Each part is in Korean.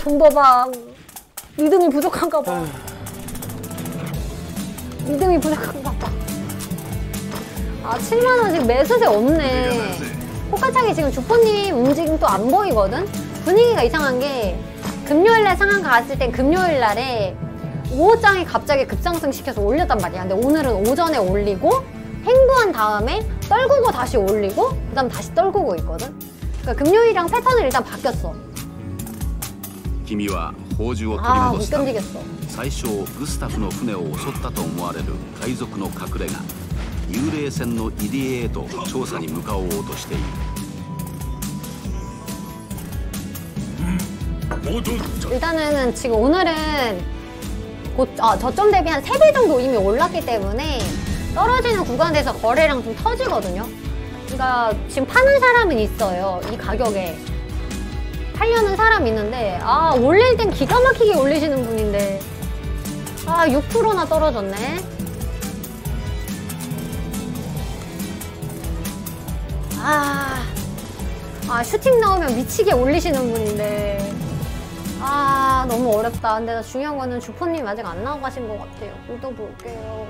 돈 봐봐. 믿음이 부족한가 봐. 믿음이 부족한가 봐. 아 7만원 매수세 없네. 호가창이 지금 주포님 움직임 또 안 보이거든? 분위기가 이상한 게 금요일날 상한가 갔을 땐 금요일날에 5호장이 갑자기 급상승 시켜서 올렸단 말이야. 근데 오늘은 오전에 올리고 횡보한 다음에 떨구고 다시 올리고 그 다음 다시 떨구고 있거든? 그러니까 금요일이랑 패턴은 일단 바뀌었어. 아, 못 견디겠어. 最初グスタフの船を襲ったと思われる海賊の隠れ家幽霊船の入り江へと調査に向かおうとしている。 일단은 지금 오늘은 저점 대비 한 3배 정도 이미 올랐기 때문에 떨어지는 구간에서 거래량 좀 터지거든요. 그러니까 지금 파는 사람은 있어요. 이 가격에 팔려는 사람이 있는데 아 올릴 땐 기가 막히게 올리시는 분인데 아 6%나 떨어졌네. 아 슈팅 나오면 미치게 올리시는 분인데 아 너무 어렵다. 근데 중요한 거는 주포님 아직 안 나와 가신 것 같아요. 믿어볼게요.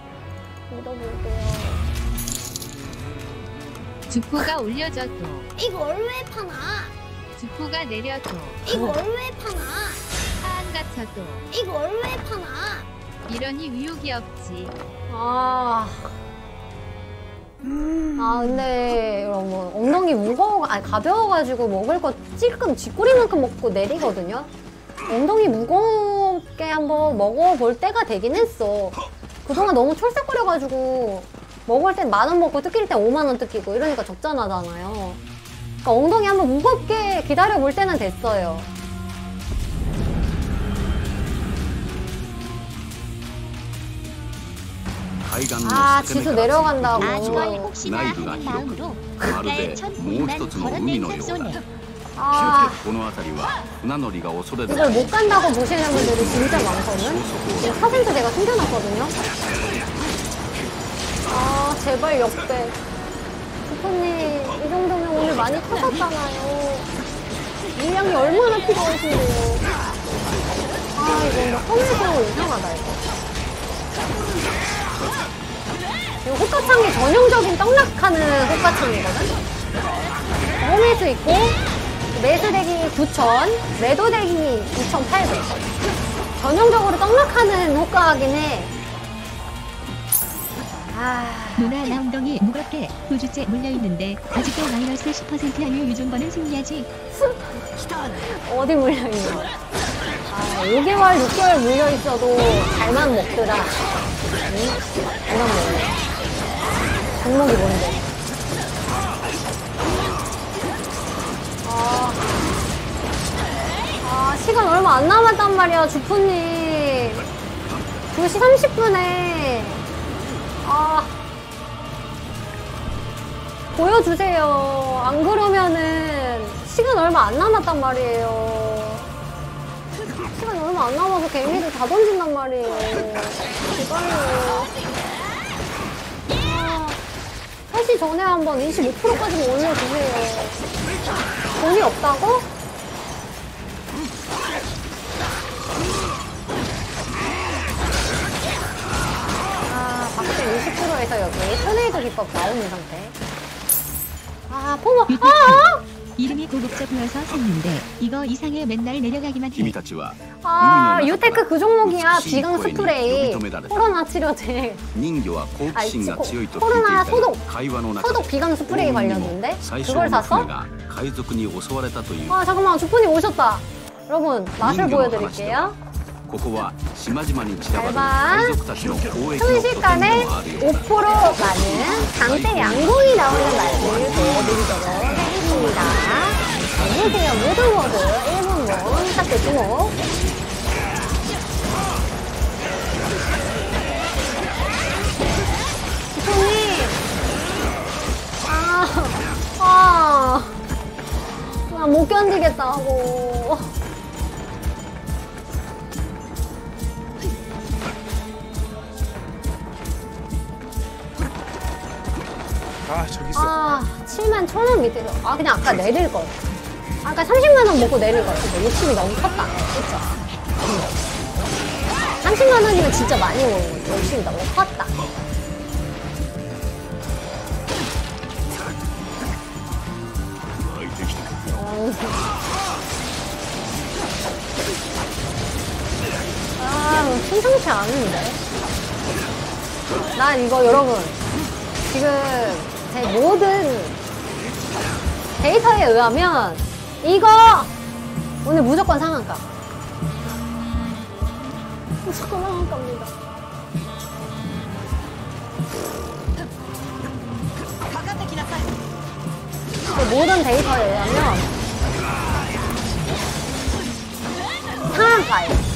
주포가 올려줘도 이걸 왜 파나? 주포가 내려도 이걸 왜 파나? 하한 같아도 이걸 왜 파나? 이러니 의욕이 없지. 근데 여러분 엉덩이 가벼워가지고 먹을 거 찔끔 쥐꼬리만큼 먹고 내리거든요. 엉덩이 무겁게 한번 먹어볼 때가 되긴 했어. 그동안 너무 촐싹거려가지고 먹을 땐 10,000원 먹고 뜯길 땐 50,000원 뜯기고 이러니까 적잖아잖아요. 그러니까 엉덩이 한번 무겁게 기다려볼 때는 됐어요. 지수 내려간다고. 나이브가広くまるでもう一つの海のようだ。この辺りは船乗りが恐れる。 이걸 못 간다고 보시는 분들이 진짜 많거든. 지금 사진도 제가 숨겨놨거든요. 제발 역대. 주포님 이 정도면 오늘 많이 터졌잖아요. 물량이 얼마나 필요하신데요. 이거 홈에서 이상하다 이거. 이거 호가창이 전형적인 떡락하는 호가창이거든? 홈에도 있고 매수대기 9,000, 매도대기 2,800. 전형적으로 떡락하는 호가긴 해. 누나 나 엉덩이 무겁게 9주째 물려있는데 아직도 마이너스 10% 확률 유존버는 승리하지. 어디 물려있는 거야? 5개월, 6개월 물려있어도 잘만 먹더라. 잘만 먹네. 종목이 뭔데? 시간 얼마 안 남았단 말이야, 주포님. 2시 30분에. 보여주세요. 안 그러면은 시간 얼마 안 남았단 말이에요. 시간 얼마 안 남아서 개미들 다 던진단 말이에요. 제발요. 3시 전에 한번 25%까지만 올려주세요. 돈이 없다고? 박스 20%에서 여기 토네이도 기법 나오는 상태. 포모. 이름이 고급져 보여서 샀는데 이거 이상해 맨날 내려가기만 해. 유테크 그 종목이야. 비강 스프레이. 코로나 치료제. 코로나 소독 비강 스프레이 관련인데? 그걸 샀어? 잠깐만 주포님 오셨다. 여러분 맛을 보여드릴게요. 잘 순식간에 5% 많은 강대 양봉이 나오는 맛을 보여드리도록 하겠습니다. 안녕하세요. 모두 1분봉 탑대 주목. 주포님 나 못 견디겠다고. 저기 있어. 71,000원 밑에서. 그냥 아까 내릴걸. 약간 30만원 먹고 내릴 것 같은데 욕심이 너무 컸다. 그쵸? 30만원이면 진짜 많이 먹는 거지. 욕심이 너무 컸다. 심상치 않은데? 난 이거 여러분 지금 제 모든 데이터에 의하면 이거 오늘 무조건 상한가. 무조건 상한가입니다. 제 모든 데이터에 의하면 상한가예요.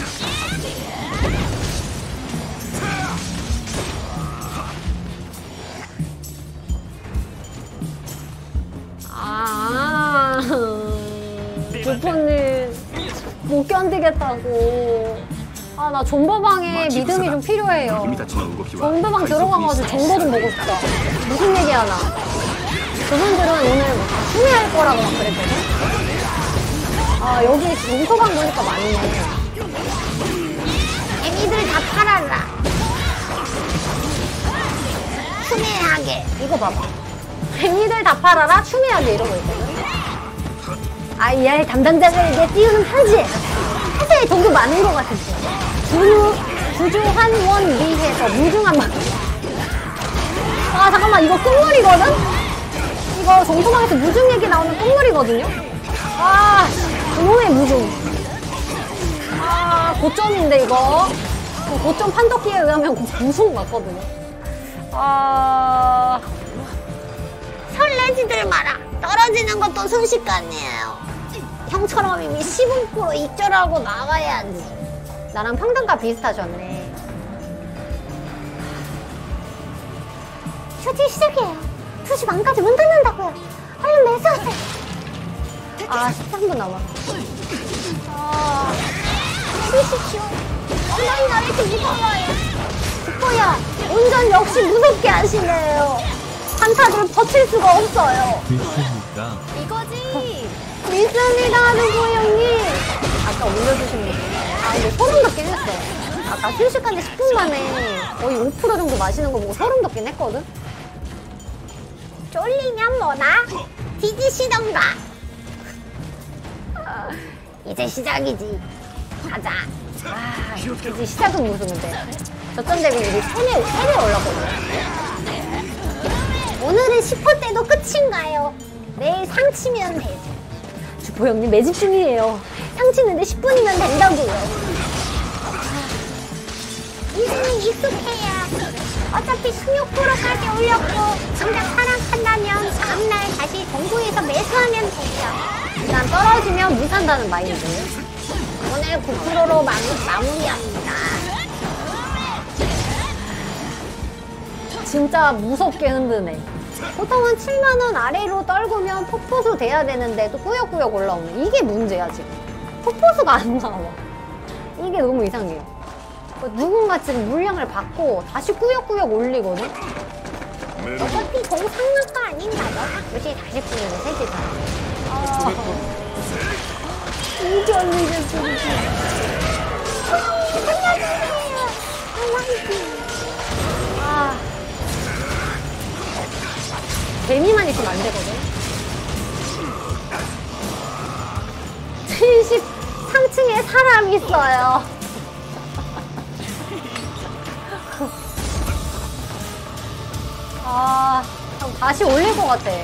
주포님 못 견디겠다고. 아, 나 존버방에 믿음이 좀 필요해요. 존버방 들어가가지고 정보 좀 보고 싶다. 무슨 얘기 하나. 그분들은 오늘 뭐 수미할 거라고 막 그랬거든. 아, 여기 존버방 보니까 많네. 애미들 다 팔아라. 추미하게. 이거 봐봐. 애미들 다 팔아라 추미하게 이러고 있거든. IR 담당자들에게 띄우는 편지. 회사에 돈도 많은 것 같았지. 주주한 원리에서 무중한 막. 아 잠깐만 이거 끝물이거든? 이거 정소방에서 무중 얘기 나오는 끝물이거든요? 아 그놈의 무중. 아 고점인데 이거. 고점 판독기에 의하면 무중 맞거든요. 아 설레지들 마라. 떨어지는 것도 순식간이에요. 형처럼 이미 시분포로 익절하고 나가야지. 나랑 평등가 비슷하셨네. 휴지 시작이에요. 2시 반까지 문 닫는다고요. 얼른 매수하세요. 아 13분 남았어. 아 쉬십시오. 엉덩이 나 왜 이렇게 무서워요. 주포야 운전 역시 무섭게 하시네요. 판타를 버틸 수가 없어요. 믿습니까? 이거지. 믿습니다, 누구 형님. 아까 올려주신 분. 아, 근데 소름 돋긴 했어. 아까 휴식한 지 10분 만에 거의 5% 정도 마시는 거 보고 소름 돋긴 했거든? 쫄리면 뭐다? 뒤지시던가. 이제 시작이지. 가자. 아, 이제 시작은 무슨 근데. 저점 대비 우리 3배 올랐거든. 오늘은 10%대도 끝인가요? 내일 상치면 되죠. 주포 형님 매집 중이에요. 상치는데 10분이면 된다고요. 이제는 익숙해야. 어차피 16%까지 올렸고 정작 하락한다면 다음날 다시 정부에서 매수하면 되죠. 일단 떨어지면 못 산다는 마인드. 오늘 9%로 마무리합니다. 진짜 무섭게 흔드네. 보통은 7만원 아래로 떨구면 폭포수 돼야 되는데 또 꾸역꾸역 올라오네. 이게 문제야 지금. 폭포수가 안 나와. 이게 너무 이상해요. 누군가 지금 물량을 받고 다시 꾸역꾸역 올리거든? 어차피 공상학과 아닌가요? 역시 다시 꾸리는 세지잖아. 아... 이게 올리겠습니다. 살려주세요. 아... 개미만 있으면 안 되거든? 73층에 사람이 있어요. 아, 다시 올릴 것 같아.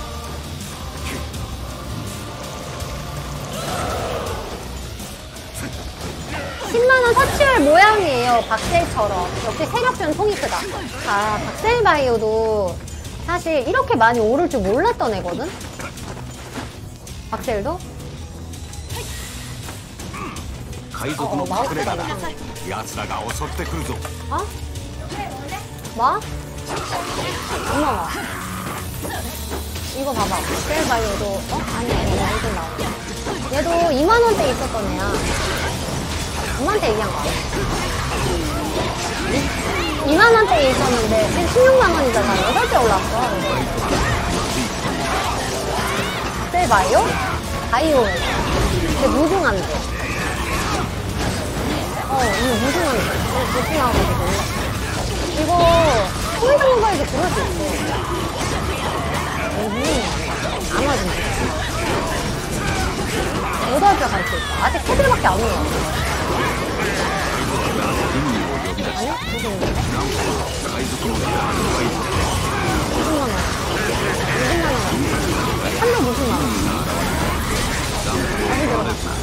10만원 터치할 모양이에요. 박셀처럼. 역시 세력전 통이 크다. 아, 박셀바이오도 사실 이렇게 많이 오를 줄 몰랐던 애거든? 박셀도? 마우스가 나. 어? 뭐? 엄마가 이거 봐봐. 박셀바이오도 아니 이거 나와. 얘도 2만원대 있었던 애야. 엄마한테 얘기한 거야. 2만원대에 있었는데 지금 16만원이잖아. 8배 올랐어. 박셀바이오? 바이오. 근데 무궁한데. 이거 무궁한데. 무궁하고 이거 포인트 모바일도 그럴 수 있어. 안 맞은데. 8개 갈 수 있어. 아직 3개밖에 안 올라. 아니? 무슨 거? 20만 원. 20만 원. 350만 원. 다시 들어갔다.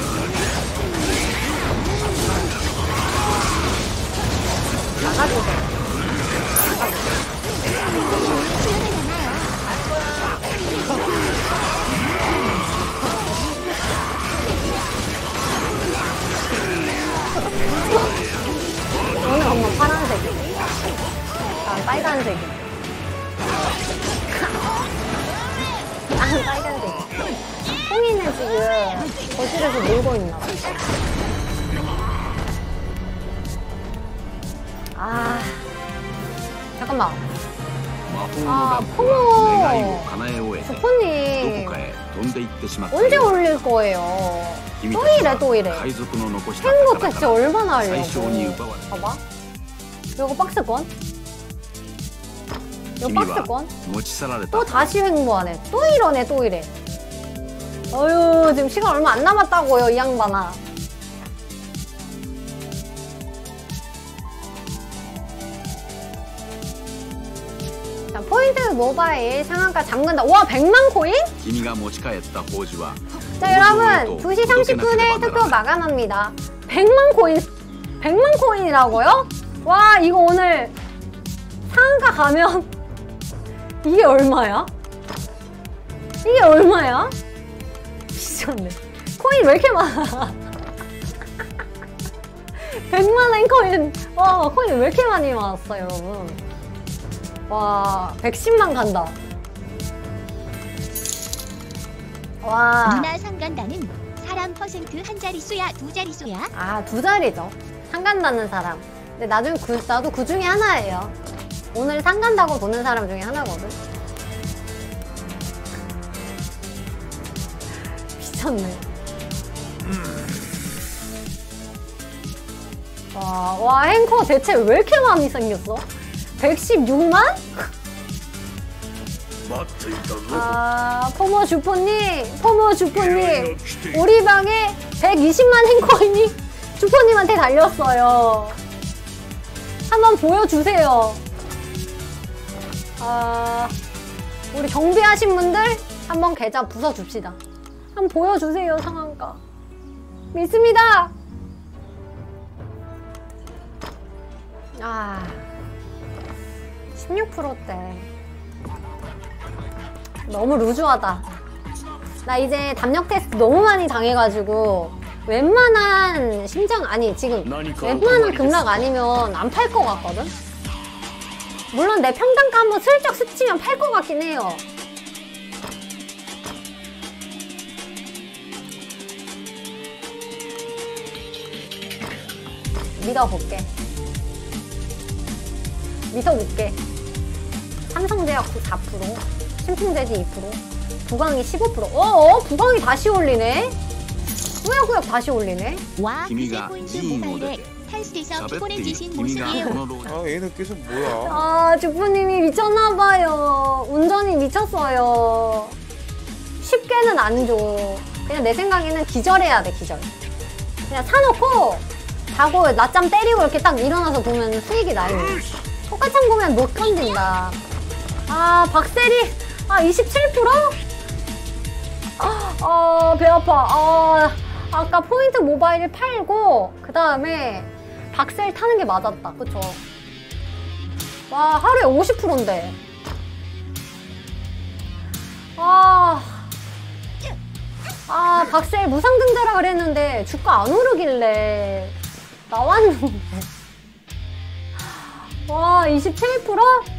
나가주세요. 오늘 엄마 파란색이지. 난 빨간색이지. 난 빨간색이지. 홍이는 지금 거실에서 놀고 있나 봐. 아, 잠깐만. 포모 주포님 언제 올릴 거예요? 또 이래. 행복 대체 얼마나 하려고. 봐봐. 이거 박스권? 이거 박스권? 또 다시 횡보하네. 또 이래. 어휴, 지금 시간 얼마 안 남았다고요, 이 양반아. 자, 포인트 모바일 상한가 잠근다. 와, 100만 코인? 자, 여러분, 2시 30분에 투표 마감합니다. 100만 코인이라고요? 와, 이거 오늘 상한가 가면 이게 얼마야? 미쳤네. 코인 왜 이렇게 많아? 100만원 코인. 와, 코인 왜 이렇게 많이 나왔어요, 여러분? 와, 110만 간다. 와. 누나 상간다는 사람 퍼센트 한 자릿수야, 두 자릿수야? 아, 2자리죠. 상간다는 사람. 근데 나도 그 중에 하나예요. 오늘 상간다고 보는 사람 중에 하나거든. 미쳤네. 와, 행커 대체 왜 이렇게 많이 생겼어? 116만? 아, 포모 주포님, 우리 방에 120만 행코인이 주포님한테 달렸어요. 한번 보여주세요. 아, 우리 정비하신 분들 한번 계좌 부숴줍시다. 한번 보여주세요, 상한가. 믿습니다. 아, 16%대. 너무 루즈하다. 나 이제 담력 테스트 너무 많이 당해가지고 웬만한 지금 웬만한 급락 아니면 안 팔 것 같거든? 물론 내 평단가 한번 슬쩍 스치면 팔 것 같긴 해요. 믿어볼게. 삼성제약 4%, 신풍제지 2%, 부강이 15%. 부강이 다시 올리네? 꾸역꾸역 다시 올리네? 와, 그제 포인트 모바일에 탈수돼서 피곤해지신 모습이에요. 아, 얘는 계속 뭐야? 아, 주부님이 미쳤나봐요. 운전이 미쳤어요. 쉽게는 안 줘. 그냥 내 생각에는 기절해야 돼, 기절. 그냥 사놓고 자고 낮잠 때리고 이렇게 딱 일어나서 보면 수익이 나요. 똑같은 보면 못 견딘다. 아, 박세리. 아, 27%? 배 아파. 아까 포인트 모바일 팔고 그 다음에 박셀 타는 게 맞았다. 그쵸? 와, 하루에 50%인데. 박셀 무상등재라 그랬는데 주가 안 오르길래 나왔는데. 와, 27%?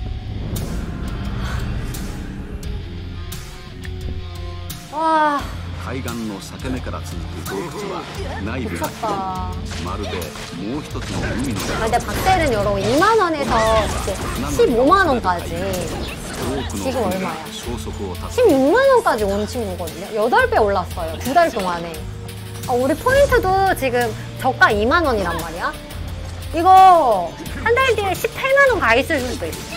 와. 海岸の裂け目から続く洞窟は内部がまるでもう一つの海の 근데 박셀은 여러분 2만원에서 15만원까지 지금 얼마야? 消息を絶つ 16만원까지 온 친구거든요. 8배 올랐어요. 2달 동안에. 우리 포인트도 지금 저가 2만원이란 말이야. 이거 한 달 뒤에 18만원 가 있을 수도 있어.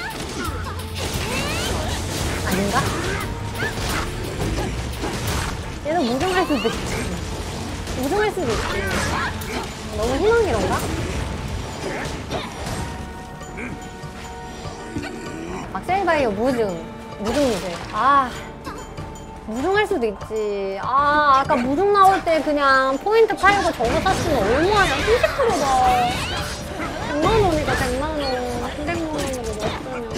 아닌가? 얘는 무중할 수도 있지. 무중할 수도 있지. 너무 희망이런가? 박셀바이오 무중이지. 아, 무중할 수도 있지. 아, 아까 무중 나올 때 그냥 포인트 팔고 저거 샀으면 얼마야? 30%다. 100만원이다, 100만원. 300만원으로 넣었으면.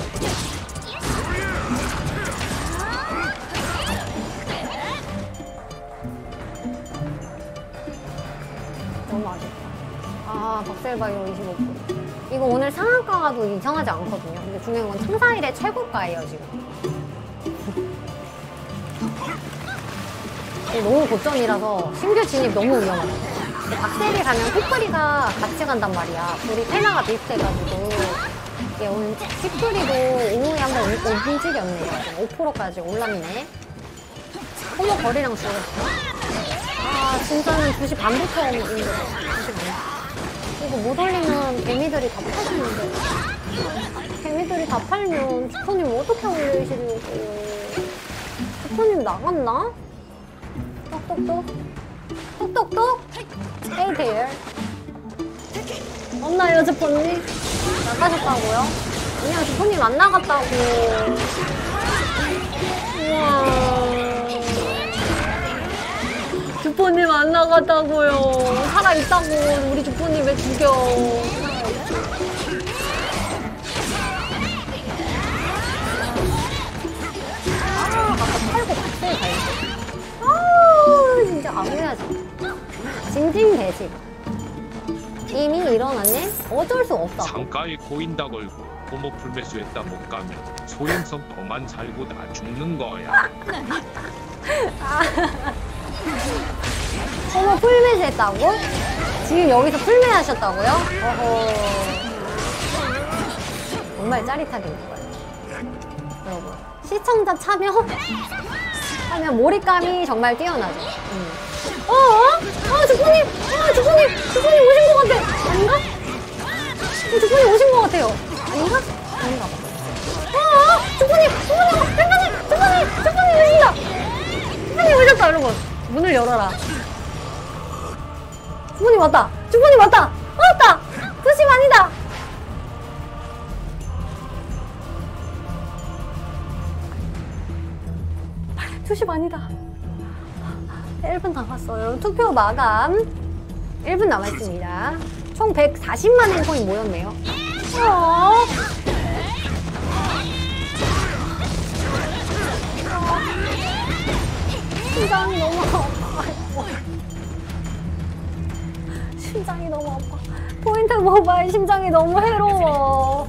너무 아쉽다. 아, 박셀바이오 25%. 이거 오늘 상한가도 이상하지 않거든요. 근데 중요한 건 창사일의 최고가예요, 지금. 너무 고점이라서 신규 진입 너무 위험하다. 근데 박셀이 가면 코프리가 같이 간단 말이야. 우리 테마가 비슷해가지고. 이게 오늘 시프리도 오후에 한번 움직였네요. 5%까지 올랐네. 소모 거리랑 죽었어. 아, 진짜는 2시 반부터 오는 거. 2시 반. 이거 못 올리면 개미들이 다 팔리는데. 개미들이 다 팔면 주포님 어떻게 올리시려고. 주포님 나갔나? 똑똑똑. 똑똑똑. Stay there. 없나요, 주포님? 나가셨다고요? 그냥 주포님 안 나갔다고. 우와. 주포님 안 나갔다고요. 살아있다고. 우리 주포님 왜 죽여. 아, 아까 팔고 박스에 가야지. 아우, 진짜 아무래야지. 징징대지. 이미 일어났네? 어쩔 수 없다. 상가에 고인다 걸고 고모 풀매수했다 못 가면 소행성 더만 살고 다 죽는 거야. 어머, 풀매즈 했다고? 지금 여기서 풀매 하셨다고요? 어허. 정말 짜릿하겠네요. 여러분, 시청자 참여 몰입감이 정말 뛰어나죠. 주포님! 주포님 오신 것 같아! 아닌가? 주포님 오신 것 같아요. 아닌가? 아닌가 봐. 주포님 오신다! 주포님 오셨다, 여러분. 문을 열어라. 주포님 왔다! 주포님 왔다! 왔다! 2시 반이다! 빨리 2시 반이다. 1분 남았어요. 투표 마감 1분 남았습니다. 총 140만 엔코인 모였네요. 심장이 너무 아파. 심장이 너무 아파. 포인트 모바일 심장이 너무 해로워.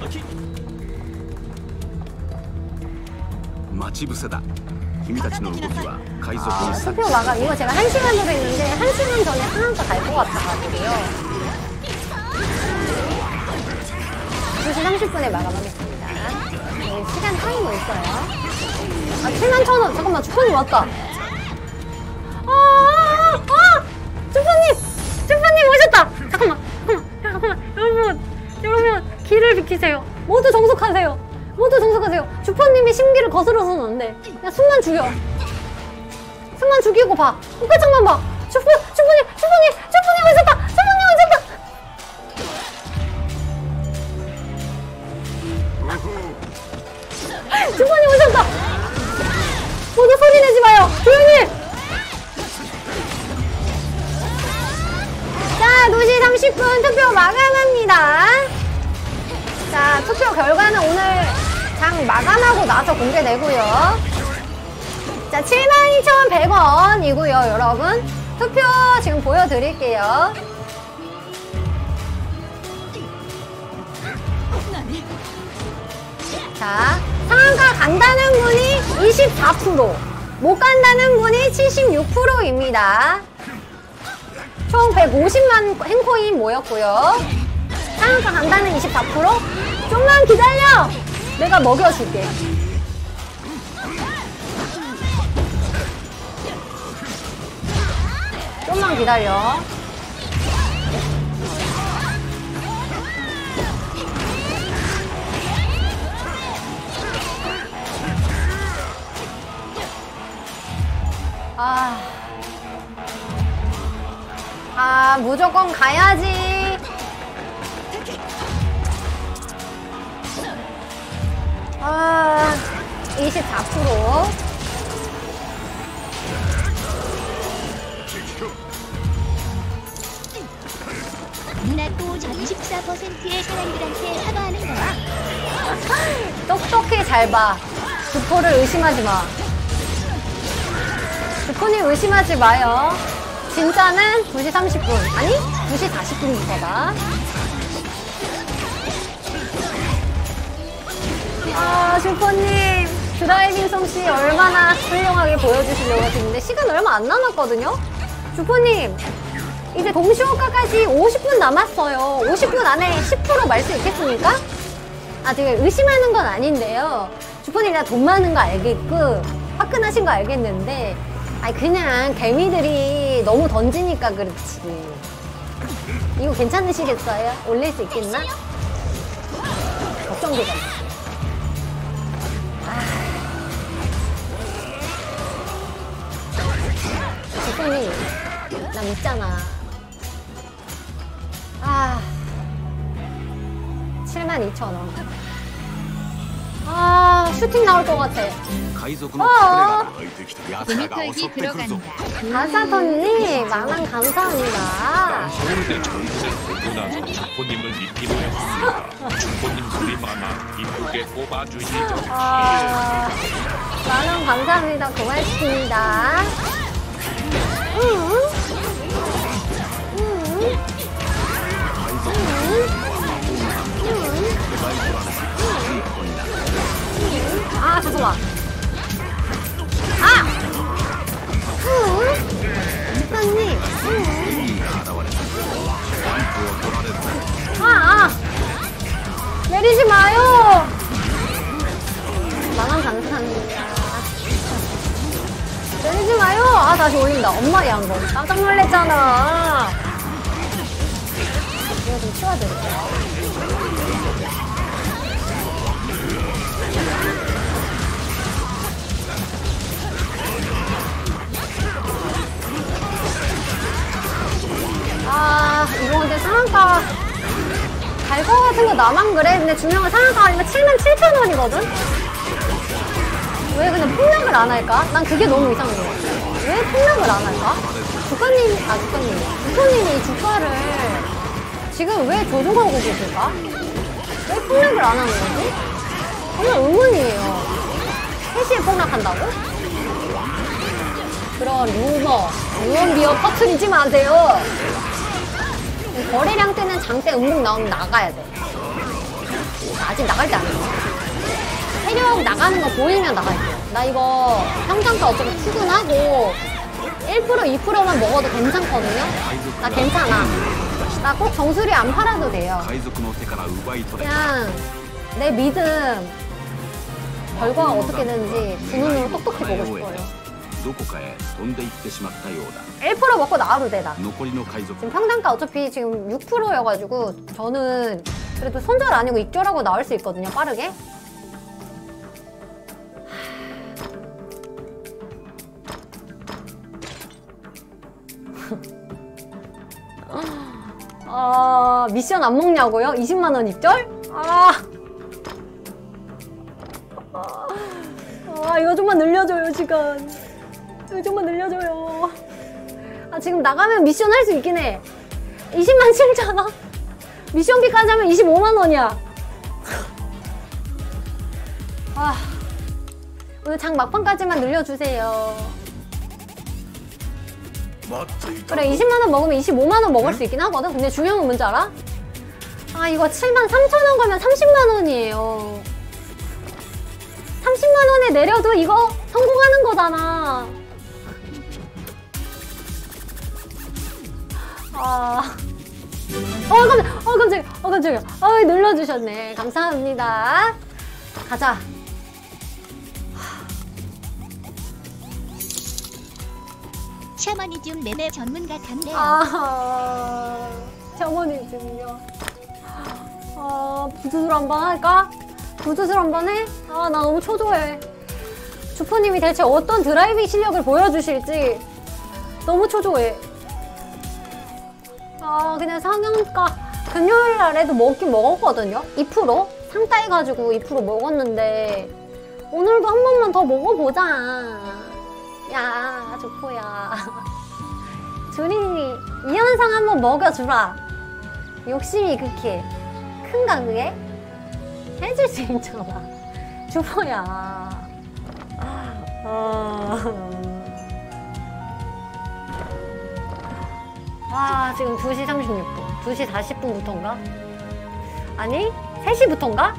待ち伏せだ。君たちの動きは海賊に 투표 마감 이거 제가 1시간으로 했는데 1시간 전에 상한가 갈 것 같아가지고요. 2시 30분에 마감하겠습니다. 여기 시간 타이머 있어요. 71,000원. 잠깐만, 주포님 왔다. 주포님 오셨다. 잠깐만. 여러분 길을 비키세요. 모두 정숙하세요. 주포님이 심기를 거스러서는 안 돼. 그냥 숨만 죽여. 숨만 죽이고 봐. 끝장만 봐. 주포님 오셨다. 주포님 오셨다. 모두 소리 내지 마요. 조용히. 자, 2시 30분 투표 마감합니다. 자, 투표 결과는 오늘 장 마감하고 나서 공개되고요. 자, 72,100원이고요, 여러분. 투표 지금 보여드릴게요. 자, 상한가 간다는 분이 24%, 못 간다는 분이 76%입니다. 총 150만 행코인 모였고요. 상한가 간다는 24%? 좀만 기다려! 내가 먹여줄게. 좀만 기다려. 무조건 가야지. 아, 24%. 누나 또 저 24%의 사람들한테 사과하는 거야? 똑똑히 잘 봐. 주포를 의심하지 마. 주포님 의심하지 마요. 진짜는 2시 30분. 아니, 2시 40분부터다. 아, 주포님. 드라이빙 솜씨 얼마나 훌륭하게 보여주시려고 하시는데 시간 얼마 안 남았거든요? 주포님, 이제 동시호가까지 50분 남았어요. 50분 안에 10% 말 수 있겠습니까? 아, 제가 의심하는 건 아닌데요. 주포님 그냥 돈 많은 거 알겠고 화끈하신 거 알겠는데 아니 그냥 개미들이 너무 던지니까 그렇지. 이거 괜찮으시겠어요? 올릴 수 있겠나? 걱정되잖아. 주포님 나 믿잖아. 72,000원. 슈팅 나올 것 같아. 모니터기 들어간다. 아사토님, 만원 감사합니다. 서울대 전세 보고 나서 주포님을 믿기로 했습니다. 주포님 소리 많아 이쁘게 뽑아주시죠. 만원 감사합니다. 고맙습니다. 잠깐만. 사장님. 내리지 마요. 만원 감사합니다. 내리지 마요. 다시 올린다. 엄마 양거 깜짝 놀랬잖아. 이거 좀 치워드릴게요. 이거 근데 상한가 갈 거 같은 거 나만 그래? 근데 중요한 건 상한가 아니면 77,000원이거든? 왜 그냥 폭락을 안 할까? 난 그게 너무 이상한 거 같아. 왜 폭락을 안 할까? 주포님이 이 주가를 지금 왜 조종하고 계실까? 왜 폭락을 안 하는 거지? 정말 의문이에요. 3시에 폭락한다고? 그런 루머, 유언비어 퍼뜨리지 마세요. 거래량 때는 장대 음봉 나오면 나가야 돼. 아직 나갈 때 아니야. 세력 나가는 거 보이면 나갈게요. 나 이거 평상가 어차피 출근하고 1% 2%만 먹어도 괜찮거든요. 나 괜찮아. 나 꼭 정수리 안 팔아도 돼요. 그냥 내 믿음 결과가 어떻게 되는지 두 눈으로 똑똑히 보고 싶어요. 1% 먹고 나와도 돼, 나. 지금 평단가 어차피 지금 6%여가지고 저는 그래도 손절 아니고 익절하고 나올 수 있거든요, 빠르게. 미션 안 먹냐고요? 20만원 입절? 이거 좀만 늘려줘요, 시간. 이거 좀만 늘려줘요. 지금 나가면 미션 할 수 있긴 해. 207,000원? 미션비까지 하면 25만원이야. 오늘 장 막판까지만 늘려주세요. 그래, 20만원 먹으면 25만원 먹을 수 있긴 하거든? 근데 중요한 건 뭔지 알아? 이거 73,000원 걸면 30만원이에요. 30만원에 내려도 이거 성공하는 거잖아. 깜짝이야. 늘려주셨네. 감사합니다. 가자. 샤머니즘 매매 전문가 같네요. 샤머니즘요. 부두술 한번 할까? 부두술 한번 해? 나 너무 초조해. 주포님이 대체 어떤 드라이빙 실력을 보여주실지 너무 초조해. 그냥 상한가 금요일 날에도 먹긴 먹었거든요. 2% 상 따해가지고 2% 먹었는데 오늘도 한 번만 더 먹어보자. 야, 주포야. 주린이 이현상 한번 먹여주라. 욕심이 그렇게 큰가 그게? 해줄 수 있잖아. 주포야. 지금 2시 36분. 2시 40분부터인가? 아니, 3시부터인가?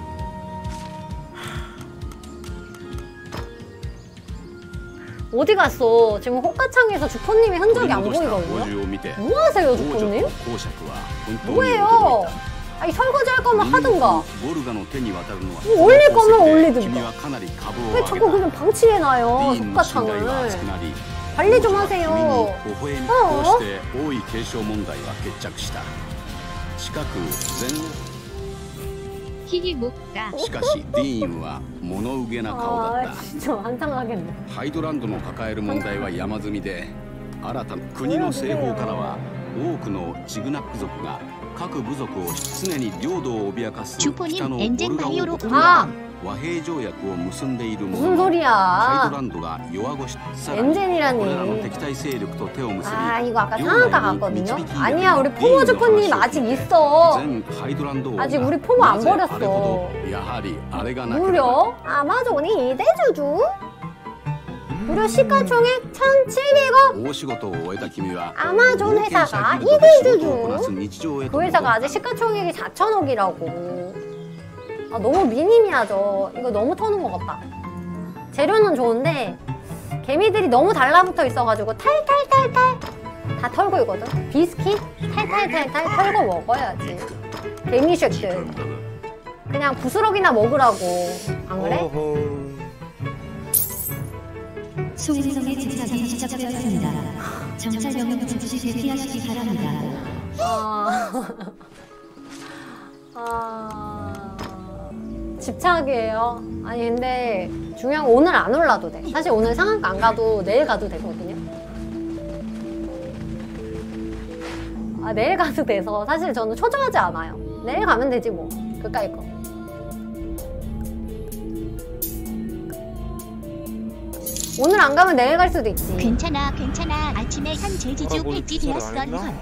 어디 갔어? 지금 호가창에서 주포님의 흔적이 안 보이거든요? 뭐 하세요, 주포님? 뭐예요? 아니, 설거지 할 거면 하든가. 올릴 거면 올리든가. 왜 자꾸 그냥 방치해놔요, 호가창을. 관리 좀 하세요. 희희 못가. しかしディーンは物憂げな顔だった。 진짜 환장하겠네. ハイドランドの抱える問題は山積みで、新たな国の西方からは多くのジグナック族が各部族を常に領土を脅かす北のオルガ王国と和平条約を結んでいるものの、ハイドランドが弱腰、さらにこれらの敵対勢力と手を結び、 이거 아까 상한가 갔거든요? 아니야, 우리 포모 주포님 아직 있어. 아직 우리 포모 안 버렸어. 무려 아마존이 이대주주? 무려 시가총액 1,700억! 아마존 회사가 이대주주! 그 회사가 아직 시가총액이 4,000억이라고. 너무 미니미하죠. 이거 너무 터는 것 같다. 재료는 좋은데 개미들이 너무 달라붙어 있어가지고 탈탈탈탈 다 털고 있거든. 비스킷 탈탈탈탈 털고 먹어야지. 개미쉑들 그냥 부스러기나 먹으라고. 안 그래? 소행성의 집사선이 시작되었습니다. 정찰 명령 즉시 대피하시기 바랍니다. 집착이에요. 아니 근데 중요한 건 오늘 안 올라도 돼. 사실 오늘 상한가 안 가도 내일 가도 되거든요. 내일 가도 돼서 사실 저는 초조하지 않아요. 내일 가면 되지 뭐. 그까이 거. 오늘 안 가면 내일 갈 수도 있지. 괜찮아. 아침에 현 제주주 횟집 되었어.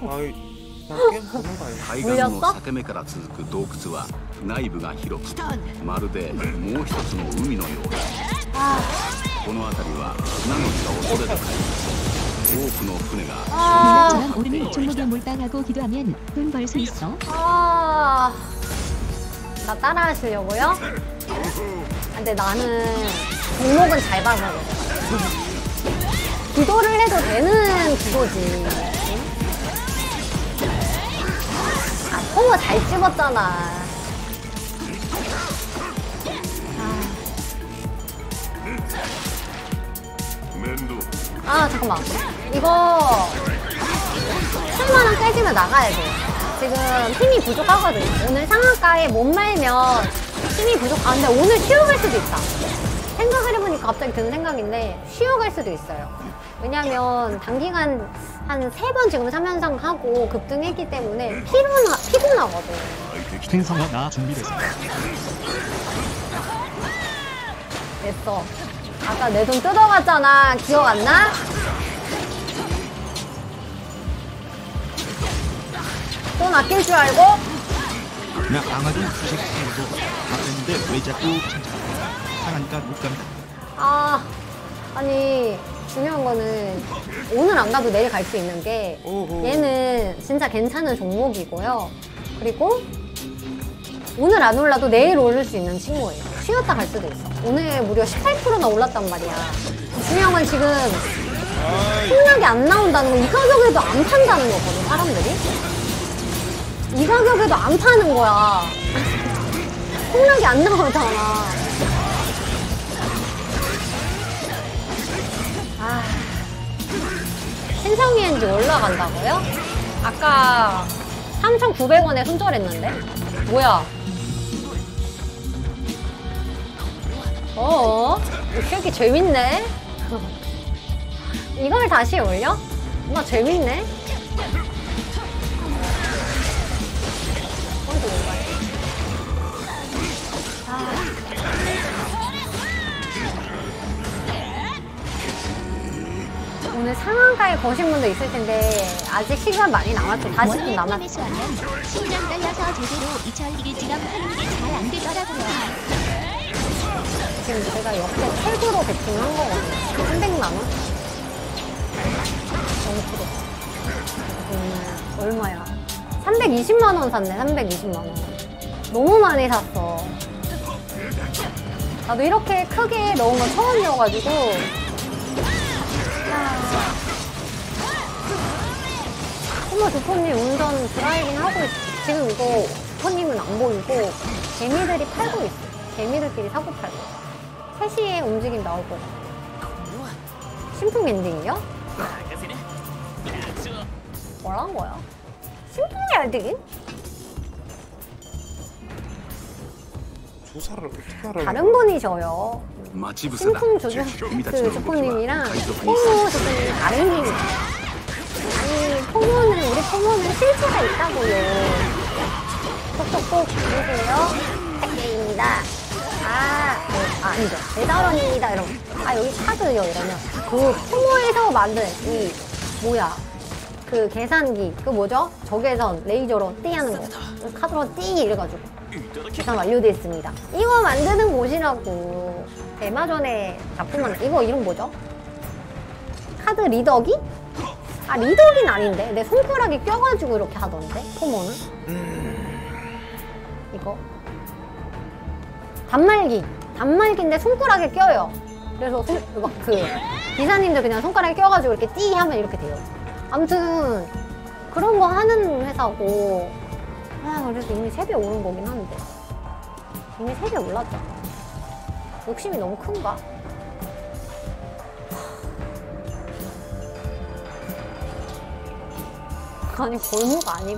海岸の裂け目から続く洞窟は内部が広く、まるでもう一つの海のようだ。この辺りは船乗りが恐れる海域。多くの船が 저랑 오름이 종목에 몰빵하고 기도하면 돈 벌 수 있어. 나 따라 하시려고요? 근데 나는 종목은 잘 봐서 기도를 해도 되는 기도지. 포모 잘 찍었잖아. 잠깐만. 이거 7만원 깨지면 나가야 돼. 지금 힘이 부족하거든요. 오늘 상한가에 못 말면 힘이 부족한데 오늘 쉬어갈 수도 있다. 생각을 해보니까 갑자기 드는 생각인데 쉬어갈 수도 있어요. 왜냐면 단기간 한 3번 지금 3연상 하고 급등했기 때문에 피곤하거든. 행성아 나 준비됐어. 됐어. 아까 내 돈 뜯어갔잖아. 기억 안 나? 돈 아낄 줄 알고? 나 아마존 주식 해도 바랬는데 왜 자꾸 상한가 못 갑니다. 아니 중요한 거는 오늘 안 가도 내일 갈 수 있는 게 얘는 진짜 괜찮은 종목이고요. 그리고 오늘 안 올라도 내일 오를 수 있는 친구예요. 쉬었다 갈 수도 있어. 오늘 무려 18%나 올랐단 말이야. 중요한 건 지금 폭락이 안 나온다는 거, 이 가격에도 안 판다는 거거든, 사람들이. 이 가격에도 안 파는 거야. 폭락이 안 나오잖아. 신성이엔지 올라간다고요? 아까 3,900원에 손절했는데? 뭐야? 이렇게 재밌네? 이걸 다시 올려? 뭔가 재밌네? 오늘 상한가에 거신 분도 있을 텐데 아직 시간 많이 남았죠. 40분 남았어. 심장 딸려서 제대로 2001지감 하는 게 잘 안 되더라고요. 지금 제가 역대 최고로 배팅한 거거든요. 300만 원? 너무 크다. 얼마야? 320만 원 샀네. 320만 원. 너무 많이 샀어. 나도 이렇게 크게 넣은 건 처음이어가지고. 정말 두포님 운전 드라이빙 하고 있어. 지금 이거 두포님은 안 보이고 개미들이 팔고 있어. 개미들끼리 사고 팔고. 3시에 움직임 나올 거야. 신풍 엔딩이요? 뭐라는 거야? 신풍 엔딩? 조사를 어떻게 알아요? 다른 분이셔요. 신풍 조포님이랑 포모 조포님이 다른 분이에요. 아니 포모는 우리 포모는 실체가 있다고요. 꼭꼭꼭 누구세요? 택배입니다. 아니죠. 배달원입니다. 이러면 여기 카드요 이러면 그 포모에서 만든 이 뭐야 그 계산기 그 뭐죠? 적외선 레이저로 띠 하는 거 카드로 띠 이래가지고 계산 완료됐습니다. 이거 만드는 곳이라고. 대마전의 작품은 이거 이름 뭐죠? 카드 리더기? 리더기는 아닌데 내 손가락이 껴가지고 이렇게 하던데 포모는? 이거 단말기인데 손가락에 껴요. 그래서 막 그 기사님들 그냥 손가락에 껴가지고 이렇게 띠 하면 이렇게 돼요. 아무튼 그런 거 하는 회사고. 그래서 이미 3배 오른 거긴 한데 이미 3배 올랐잖아. 욕심이 너무 큰가? 아니 골목 아니고.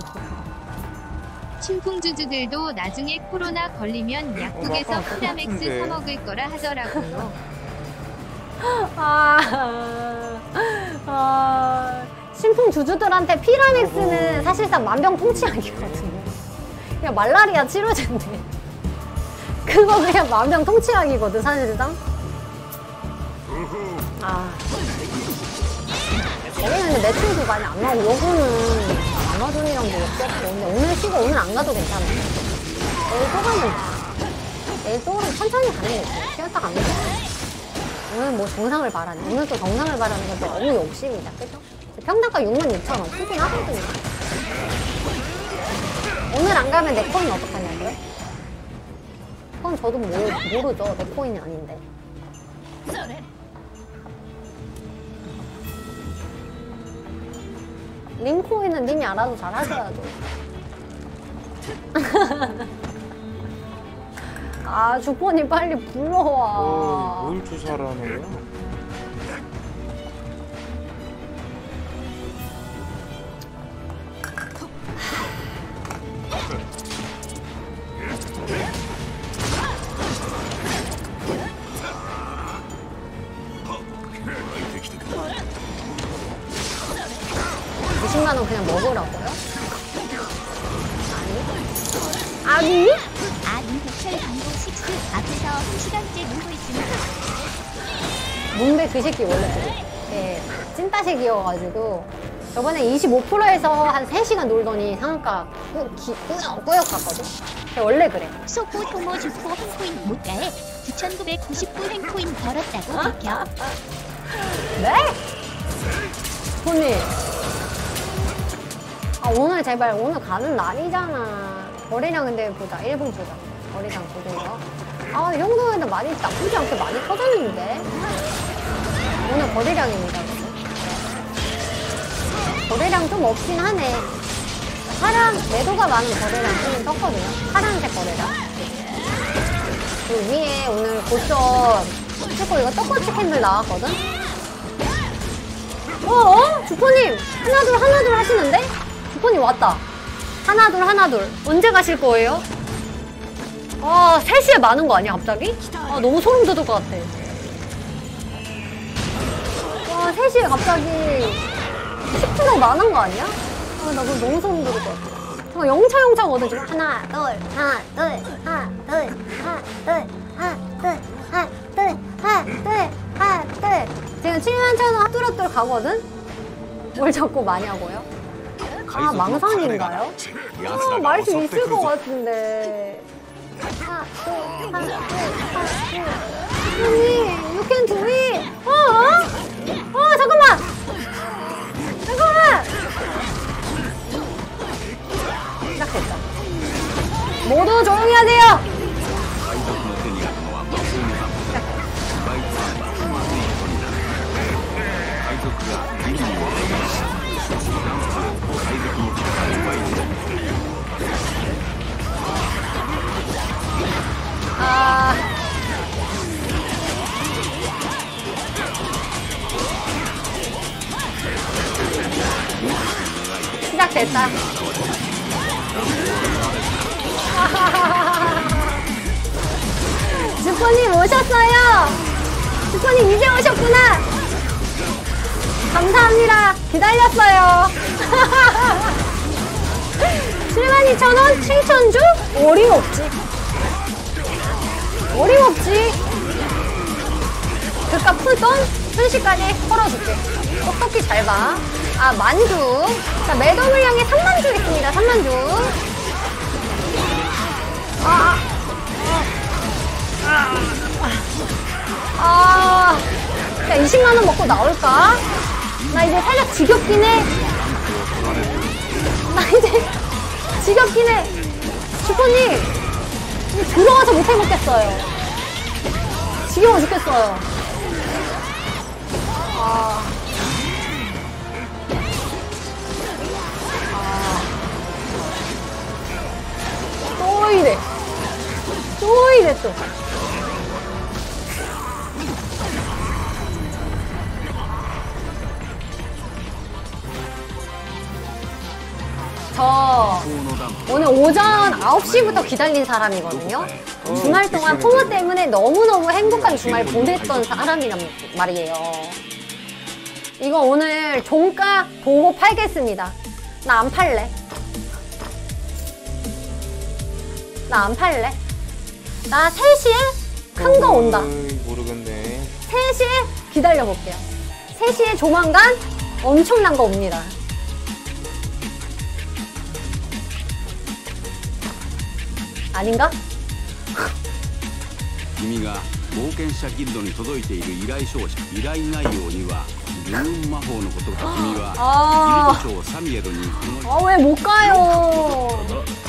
신풍주주들도 나중에 코로나 걸리면 약국에서 피라맥스 사 먹을 거라 하더라고요. 신풍주주들한테 피라맥스는 사실상 만병통치약이거든요. 그냥 말라리아 치료제인데 그거 그냥 만병통치약이거든 사실상. 거기는 근데 매출도 많이 안 나오고 여기는 아마존이랑도 엮였고. 근데 오늘 쉬고 오늘 안 가도 괜찮아. 내일 또 가면 돼. 내일 또 천천히 가는 거지. 쉬었다 가면 돼. 오늘 뭐 정상을 바라네. 오늘 또 정상을 바라는 건 너무 욕심이다. 그죠? 평당가 66,000원 쓰긴 하거든요. 오늘 안 가면 내 코인 어떡하냐고요? 그건 저도 모르죠. 내 코인이 아닌데. 님 코인은 님이 알아서 잘 하셔야죠. 주포님 빨리 불러와. 뭘 조사를 하는 거야? $20만 그냥 먹으라고요? 아니? 백철 광고 6 앞에서 1시간째 놀고 있습니다. 뭔데 그 새끼 원래 찐따식이어가지고 저번에 25%에서 한 3시간 놀더니 상한가 꾸역 갔거든? 원래 그래. 소포 토모 주포 한 코인 못 가해 9,999 한 코인 벌었다고 느껴. 네? 손님. 오늘 제발 오늘 가는 날이잖아. 거래량 근데 보자. 1분 보자. 거래량 보고요. 이 정도에는 나쁘지 않게 많이 터졌는데. 오늘 거래량입니다. 거래량 좀 없긴 하네. 매도가 많은 거래량 좀 떴거든요. 파란색 거래량. 그 위에 오늘 고점 찍고 이거 떡꼬치 캔들 나왔거든? 주포님 하나둘 하시는데? 주포님 왔다. 하나둘 언제 가실 거예요? 3시에 많은 거 아니야 갑자기? 너무 소름 돋을 것 같아. 3시에 갑자기 10% 많은 거 아니야? 나 그거 너무 소름 돋을 것 같아. 잠깐 영차거든 지금. 하나 둘 지금 7만천원 뚜렷뚜렷 가거든? 뭘 자꾸 많이 하고요? 망상인가요? 말 좀 있을 것 같은데. 형님, you can do it! 잠깐만! 시작됐다. 모두 조용히 하세요! 시작됐다. 주포님 오셨어요. 주포님 이제 오셨구나. 감사합니다. 기다렸어요. 72,000원 칭천주? 어림없지. 그깟 풀돈 순식간에 털어줄게. 똑똑히 잘 봐. 만주. 자, 매도 물량에 3만주 있습니다. 3만주. 자, 20만원 먹고 나올까? 나 이제 살짝 지겹긴 해. 주포님, 들어가서 못 해먹겠어요. 지겨워 죽겠어요. 또 이래 또. 저 오늘 오전 9시부터 기다린 사람이거든요. 주말 동안 포모 때문에 너무너무 행복한 주말 보냈던 사람이란 말이에요. 이거 오늘 종가 보고 팔겠습니다. 나 안 팔래. 나 3시에 큰 거 온다. 모르겠네. 3시에 기다려볼게요. 3시에 조만간 엄청난 거 옵니다. 아닌가? 君が冒険者ギルドに届いている依頼書を依頼内容にはルーン魔法のことか君はギルド長サミエルに 왜 못 가요?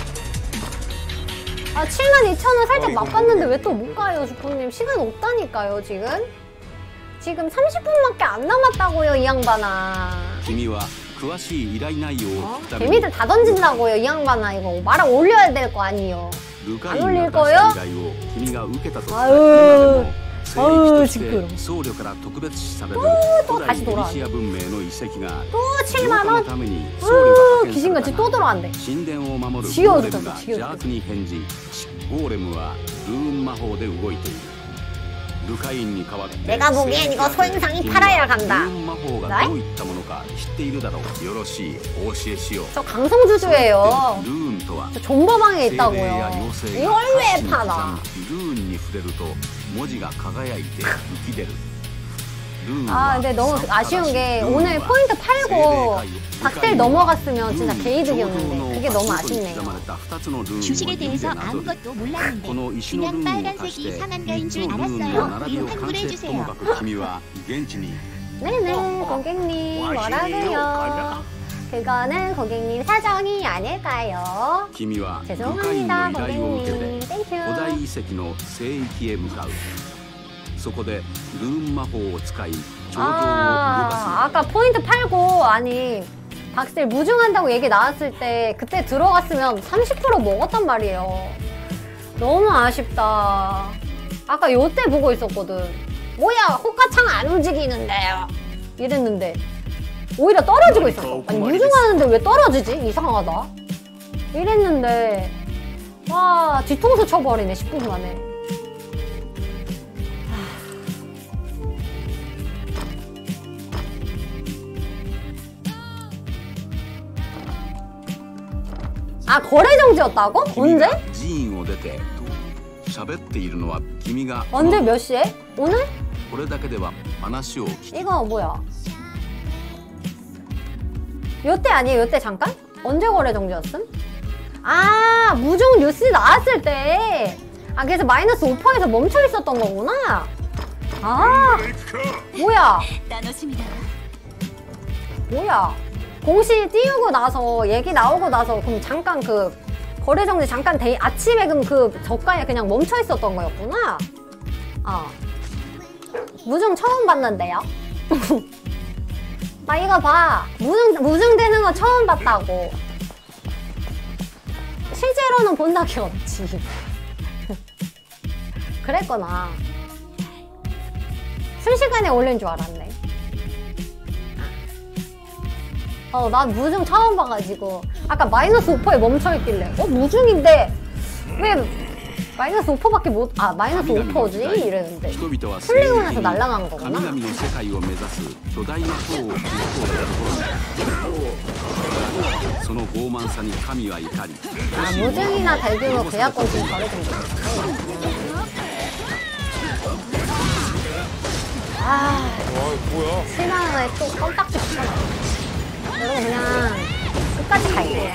72,000원 살짝 맛봤는데 왜 또 못 가요, 주포님? 시간 없다니까요, 지금? 지금 30분밖에 안 남았다고요, 이 양반아. 君は詳しい依頼内容を聞くために 개미들 다 던진다고요, 이 양반아. 이거 말아 올려야 될 거 아니에요. 안 올릴 거요? 아유, 지금. 또 다시 돌아왔네. 또 7만원? 귀신같이 또 돌아왔네. 지어줬다, 지어줬다. 내가 보기엔 이거 소행상이 팔아야 간다. 저 강성주주예요. 저 존버방에 있다고요. 이걸 왜 파나? 근데 너무 아쉬운 게 오늘 포인트 팔고 박셀 넘어갔으면 진짜 개이득이었는데 그게 너무 아쉽네요. 주식에 대해서 아무것도 몰랐는데 그냥 빨간색이 상한가인 줄 알았어요. 이거 환불해주세요. 네네, 고객님 뭐라고요? 그거는 고객님 사정이 아닐까요? 죄송합니다, 고객님. 땡큐. 아까 포인트 팔고 박셀 무중한다고 얘기 나왔을 때 그때 들어갔으면 30% 먹었단 말이에요. 너무 아쉽다. 아까 요때 보고 있었거든. 뭐야, 호가창 안 움직이는데요? 이랬는데 오히려 떨어지고 있었어. 아니 무중하는데 왜 떨어지지? 이상하다. 이랬는데 와 뒤통수 쳐버리네 10분 만에. 아 거래 정지였다고? 언제? 언제 몇 시에? 오늘? 이거 뭐야? 요때 아니에요? 요때 잠깐? 언제 거래 정지였음? 아 무중 뉴스 나왔을 때. 아 그래서 마이너스 5%에서 멈춰 있었던 거구나. 아 뭐야? 뭐야? 공시 띄우고 나서 얘기 나오고 나서 그럼 잠깐 그 거래 정지 잠깐 아침에 그럼 그 저가에 그냥 멈춰 있었던 거였구나. 아 무중 처음 봤는데요. 나 이거 봐. 무중 되는 거 처음 봤다고. 실제로는 본 적이 없지. 그랬구나. 순식간에 올린 줄 알았네. 난 무중 처음 봐가지고 아까 마이너스 5%에 멈춰있길래 무중인데 왜 마이너스 5%밖에 못... 아 마이너스 5%지? 이랬는데 풀리고 나서 날아간 거구나. 아 무중이나 대규모 계약권 지금 거래된 거. 아 뭐야? 7만원에 또 껌딱지 붙여놔. 여러분 그냥 끝까지 갈게요.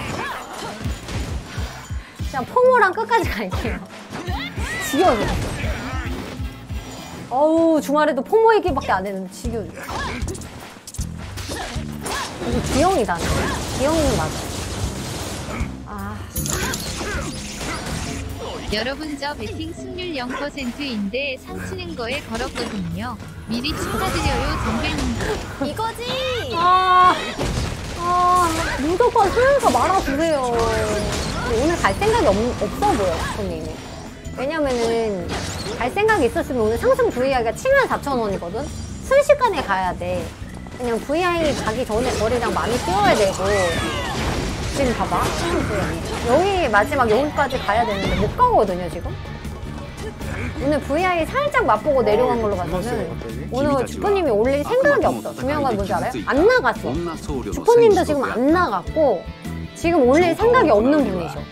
그냥 포모랑 끝까지 갈게요. 지겨워. 어우 주말에도 포모 얘기밖에 안 했는데 지겨워. 이게 기영이다. 기영이는 맞아. 아. 여러분 저 배팅 승률 0%인데 상치는 거에 걸었거든요. 미리 축하드려요 정글님들. 이거지. 무조건 수영사 말아주세요. 오늘 갈 생각이 없어 보여, 손님이. 왜냐면은 갈 생각이 있었으면 오늘 상승 VI가 74,000원이거든? 순식간에 가야 돼. 그냥 VI 가기 전에 거리랑 많이 띄워야 되고. 지금 봐봐. 여기 마지막 여기까지 가야 되는데 못 가거든요, 지금? 오늘 VI 살짝 맛보고 내려간 걸로 봐서는 오늘 주포님이 올릴 생각이 없어. 중요한 건 뭔지 알아요? 안 나갔어. 주포님도 지금 안 나갔고 지금 올릴 생각이 없는 분이셔.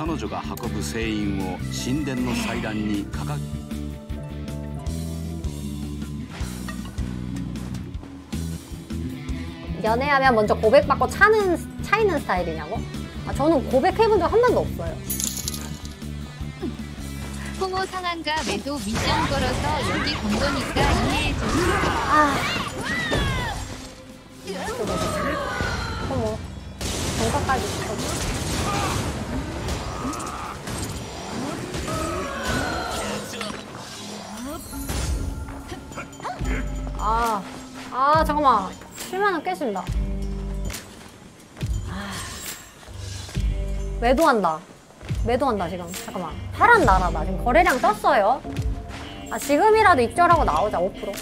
연애하면 먼저 고백받고 차이는 스타일이냐고? 아, 저는 고백해본 적 한 번도 없어요. 포모 상한가 매도 미션 걸어서 여기 건 거니까 이해해주세요. 포모 정가까지 붙여줘. 잠깐만 7만원 깨진다. 매도한다 지금. 잠깐만 파란 나라다. 지금 거래량 떴어요. 지금이라도 입절하고 나오자. 5%.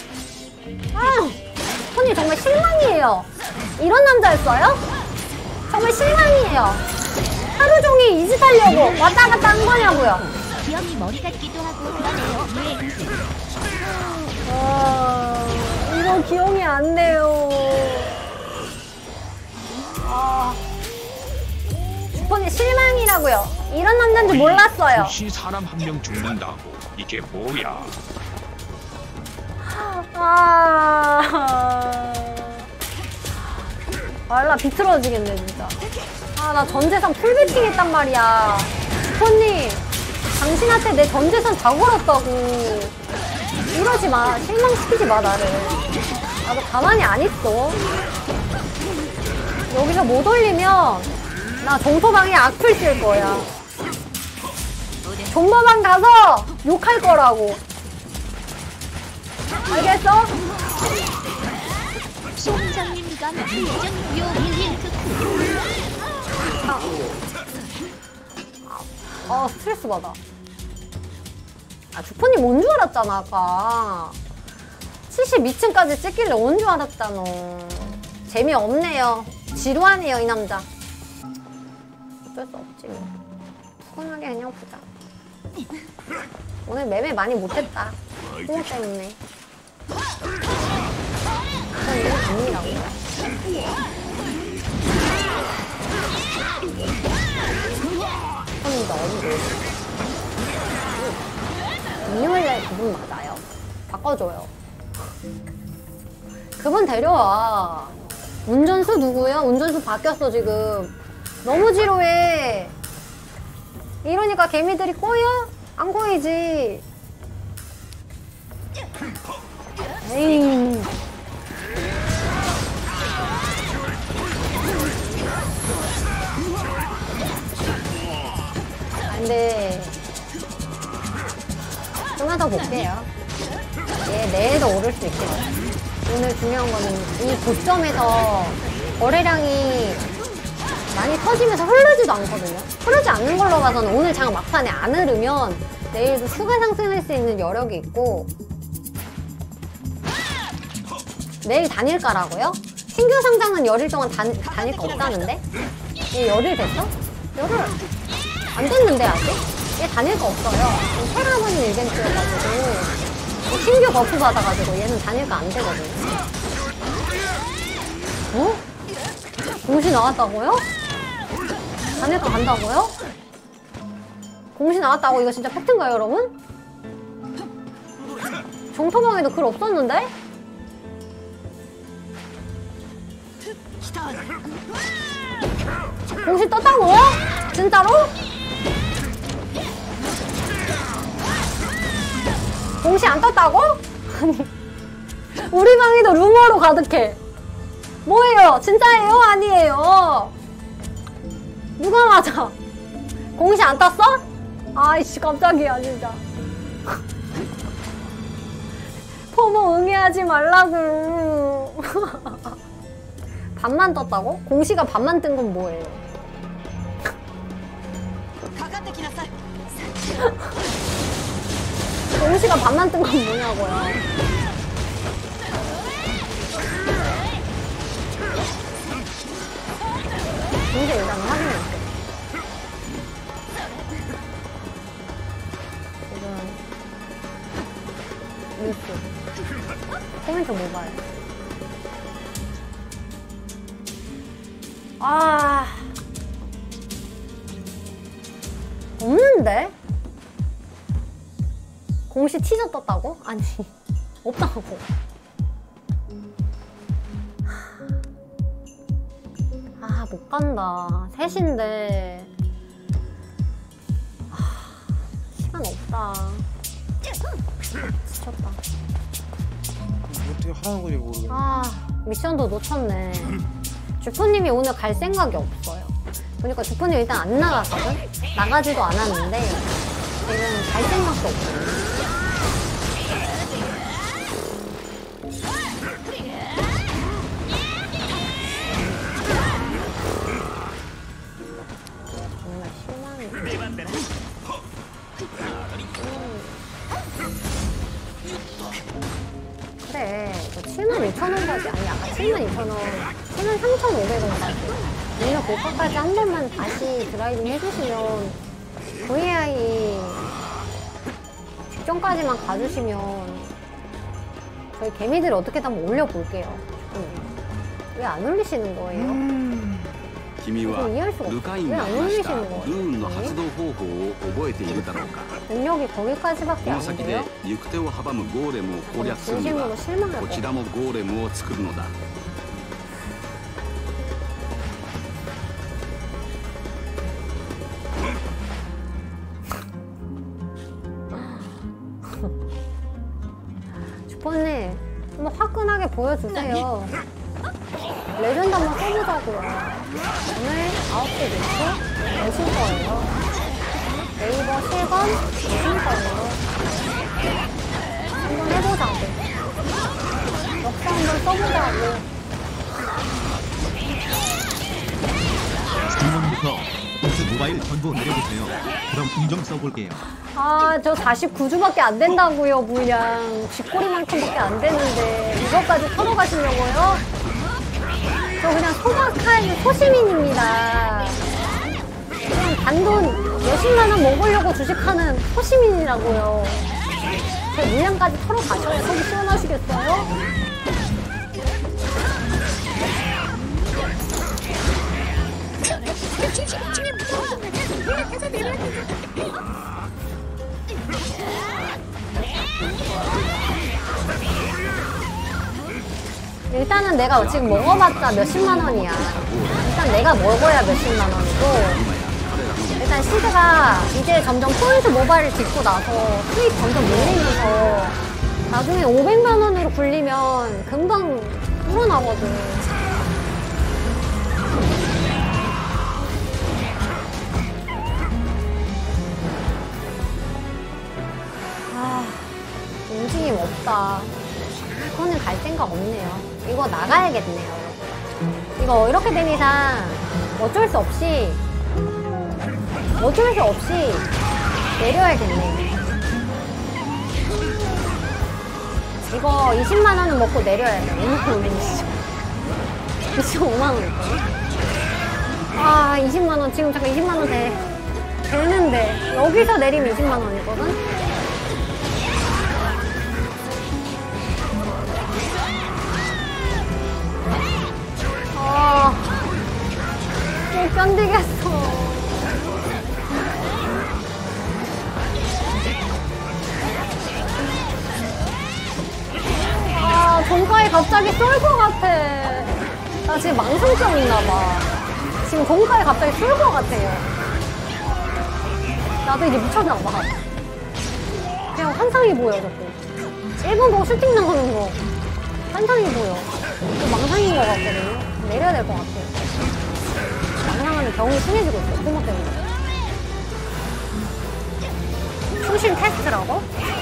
손님 정말 실망이에요. 이런 남자였어요? 정말 실망이에요. 하루 종일 이 짓 하려고 왔다 갔다 한 거냐고요. 기영이 머리 같기도 하고 그러네요. 이해해주세요. 이거 기억이 안 돼요. 주폰이 실망이라고요. 이런 남자인지 몰랐어요. 혹시 사람 한 명 죽는다고 이게 뭐야? 말라 비틀어지겠네 진짜. 나 전재산 풀베팅 했단 말이야. 주폰님 당신한테 내 전재산 다 걸었다고. 이러지 마. 실망시키지 마 나를. 나도 가만히 안 있어. 여기서 못 올리면 나 정서방에 악플 쓸 거야. 정서방 가서 욕할 거라고. 알겠어? 소원장님과 예정요 스트레스 받아. 주포님 온 줄 알았잖아 아까. 72층까지 찍길래 온 줄 알았잖아. 재미없네요. 지루하네요 이 남자. 어쩔 수 없지 뭐. 푸근하게 그냥 보자. 오늘 매매 많이 못했다. 홍어 때문에. 전 이거 갑니다고요. 손이 너무 금요일날 그분 맞아요. 바꿔줘요. 그분 데려와. 운전수 누구야? 운전수 바뀌었어 지금. 너무 지루해. 이러니까 개미들이 꼬여? 안 꼬이지. 에이. 근데 좀만 더 볼게요. 얘 내일도 오를 수 있겠네. 오늘 중요한 거는 이 고점에서 거래량이 많이 터지면서 흐르지도 않거든요. 흐르지 않는 걸로 봐서는 오늘 장 막판에 안 흐르면 내일도 추가 상승할 수 있는 여력이 있고. 내일 다닐까라고요? 신규 상장은 열일 동안 다닐 거 없다는데? 얘 열일 됐어? 열일 안 됐는데 아직? 얘 다닐 거 없어요. 테라버니 이벤트여가지고 신규 버프 받아가지고 얘는 다닐 거 안 되거든요. 어? 공시 나왔다고요? 다닐 거 간다고요? 공시 나왔다고 이거 진짜 팩트인가요 여러분? 정토방에도 글 없었는데? 공시 떴다고요? 진짜로? 공시 안 떴다고? 아니 우리 방에도 루머로 가득해. 뭐예요? 진짜예요? 아니에요? 누가 맞아? 공시 안 떴어? 아이씨 깜짝이야 진짜. 포모 응해하지 말라고. 반만 떴다고? 공시가 반만 뜬 건 뭐예요? 공시가 반만 뜬 건 뭐냐고요? 공시 일단 확인할게. 지금 뉴스 코멘트 모바일. 아 없는데? 공시 티저 떴다고? 아니 없다고. 아 못간다. 3시인데 시간 없다. 지쳤다. 어떻게 하라는 건지 모르겠네. 아 미션도 놓쳤네. 주포님이 오늘 갈 생각이 없어요. 보니까 주포님 일단 안 나갔거든? 나가지도 않았는데 지금 갈 생각도 없어요. 정말 실망이야. 그래, 72,000원까지, 아니 아까 72,000원, 73,500원까지 오늘 고가까지 한 번만 다시 드라이빙 해주시면 VI 직전까지만 가주시면 저희 개미들 어떻게든 한번 올려볼게요. 왜 안 올리시는 거예요? 君はルカインが話したルーンの発動方法を覚えているだろうか。 능력이 거기까지밖에 この 안 先で 돼요? 行く手を阻むゴーレムを攻略するには 진심으로 실망할 こちらもゴーレムを作るのだ。 주포님 한번 화끈하게 보여주세요. 레전드 한번 써보자고요. 오늘 9시 뉴스 오신 거예요. 네이버 실검 오신 거예요. 한번 해보자고. 역사 한번 써보자고. 3번부터 인스 모바일 전부 내려보세요. 그럼 인정 써볼게요. 아, 저 49주밖에 안 된다고요, 물량. 쥐꼬리만큼밖에 안 되는데 이것까지 털어가시려고요? 저 그냥 소박한 소시민입니다. 그냥 단돈 몇십만원 먹으려고 주식하는 소시민이라고요. 제 물량까지 털어가셔야 속이 시원하시겠어요? 일단은 내가 지금 먹어봤자 몇십만원이야. 일단 내가 먹어야 몇십만원이고, 일단 시드가 이제 점점 포인트 모바일을 짓고 나서 수익 점점 밀리면서 나중에 500만원으로 굴리면 금방 불어나거든. 움직임 없다. 이거는 갈 생각 없네요. 이거 나가야겠네요. 이거 이렇게 된 이상 어쩔 수 없이 내려야겠네. 이거 20만원은 먹고 내려야 돼. 25만원이거든? 아, 20만원. 지금 잠깐 20만원 되는데. 여기서 내리면 20만원이거든? 못 견디겠어. 아, 종가에 갑자기 쏠 것 같아. 나 지금 망성증 있나봐. 지금 종가에 갑자기 쏠 것 같아요. 나도 이제 미쳤나봐. 그냥 환상이 보여, 자꾸. 일본 보고 슈팅 나오는 거. 환상이 보여. 또 망상인 것 같거든요. 내려야 될 것 같아. 망상하는 경험이 심해지고 있어, 코모 때문에. 초심 테스트라고?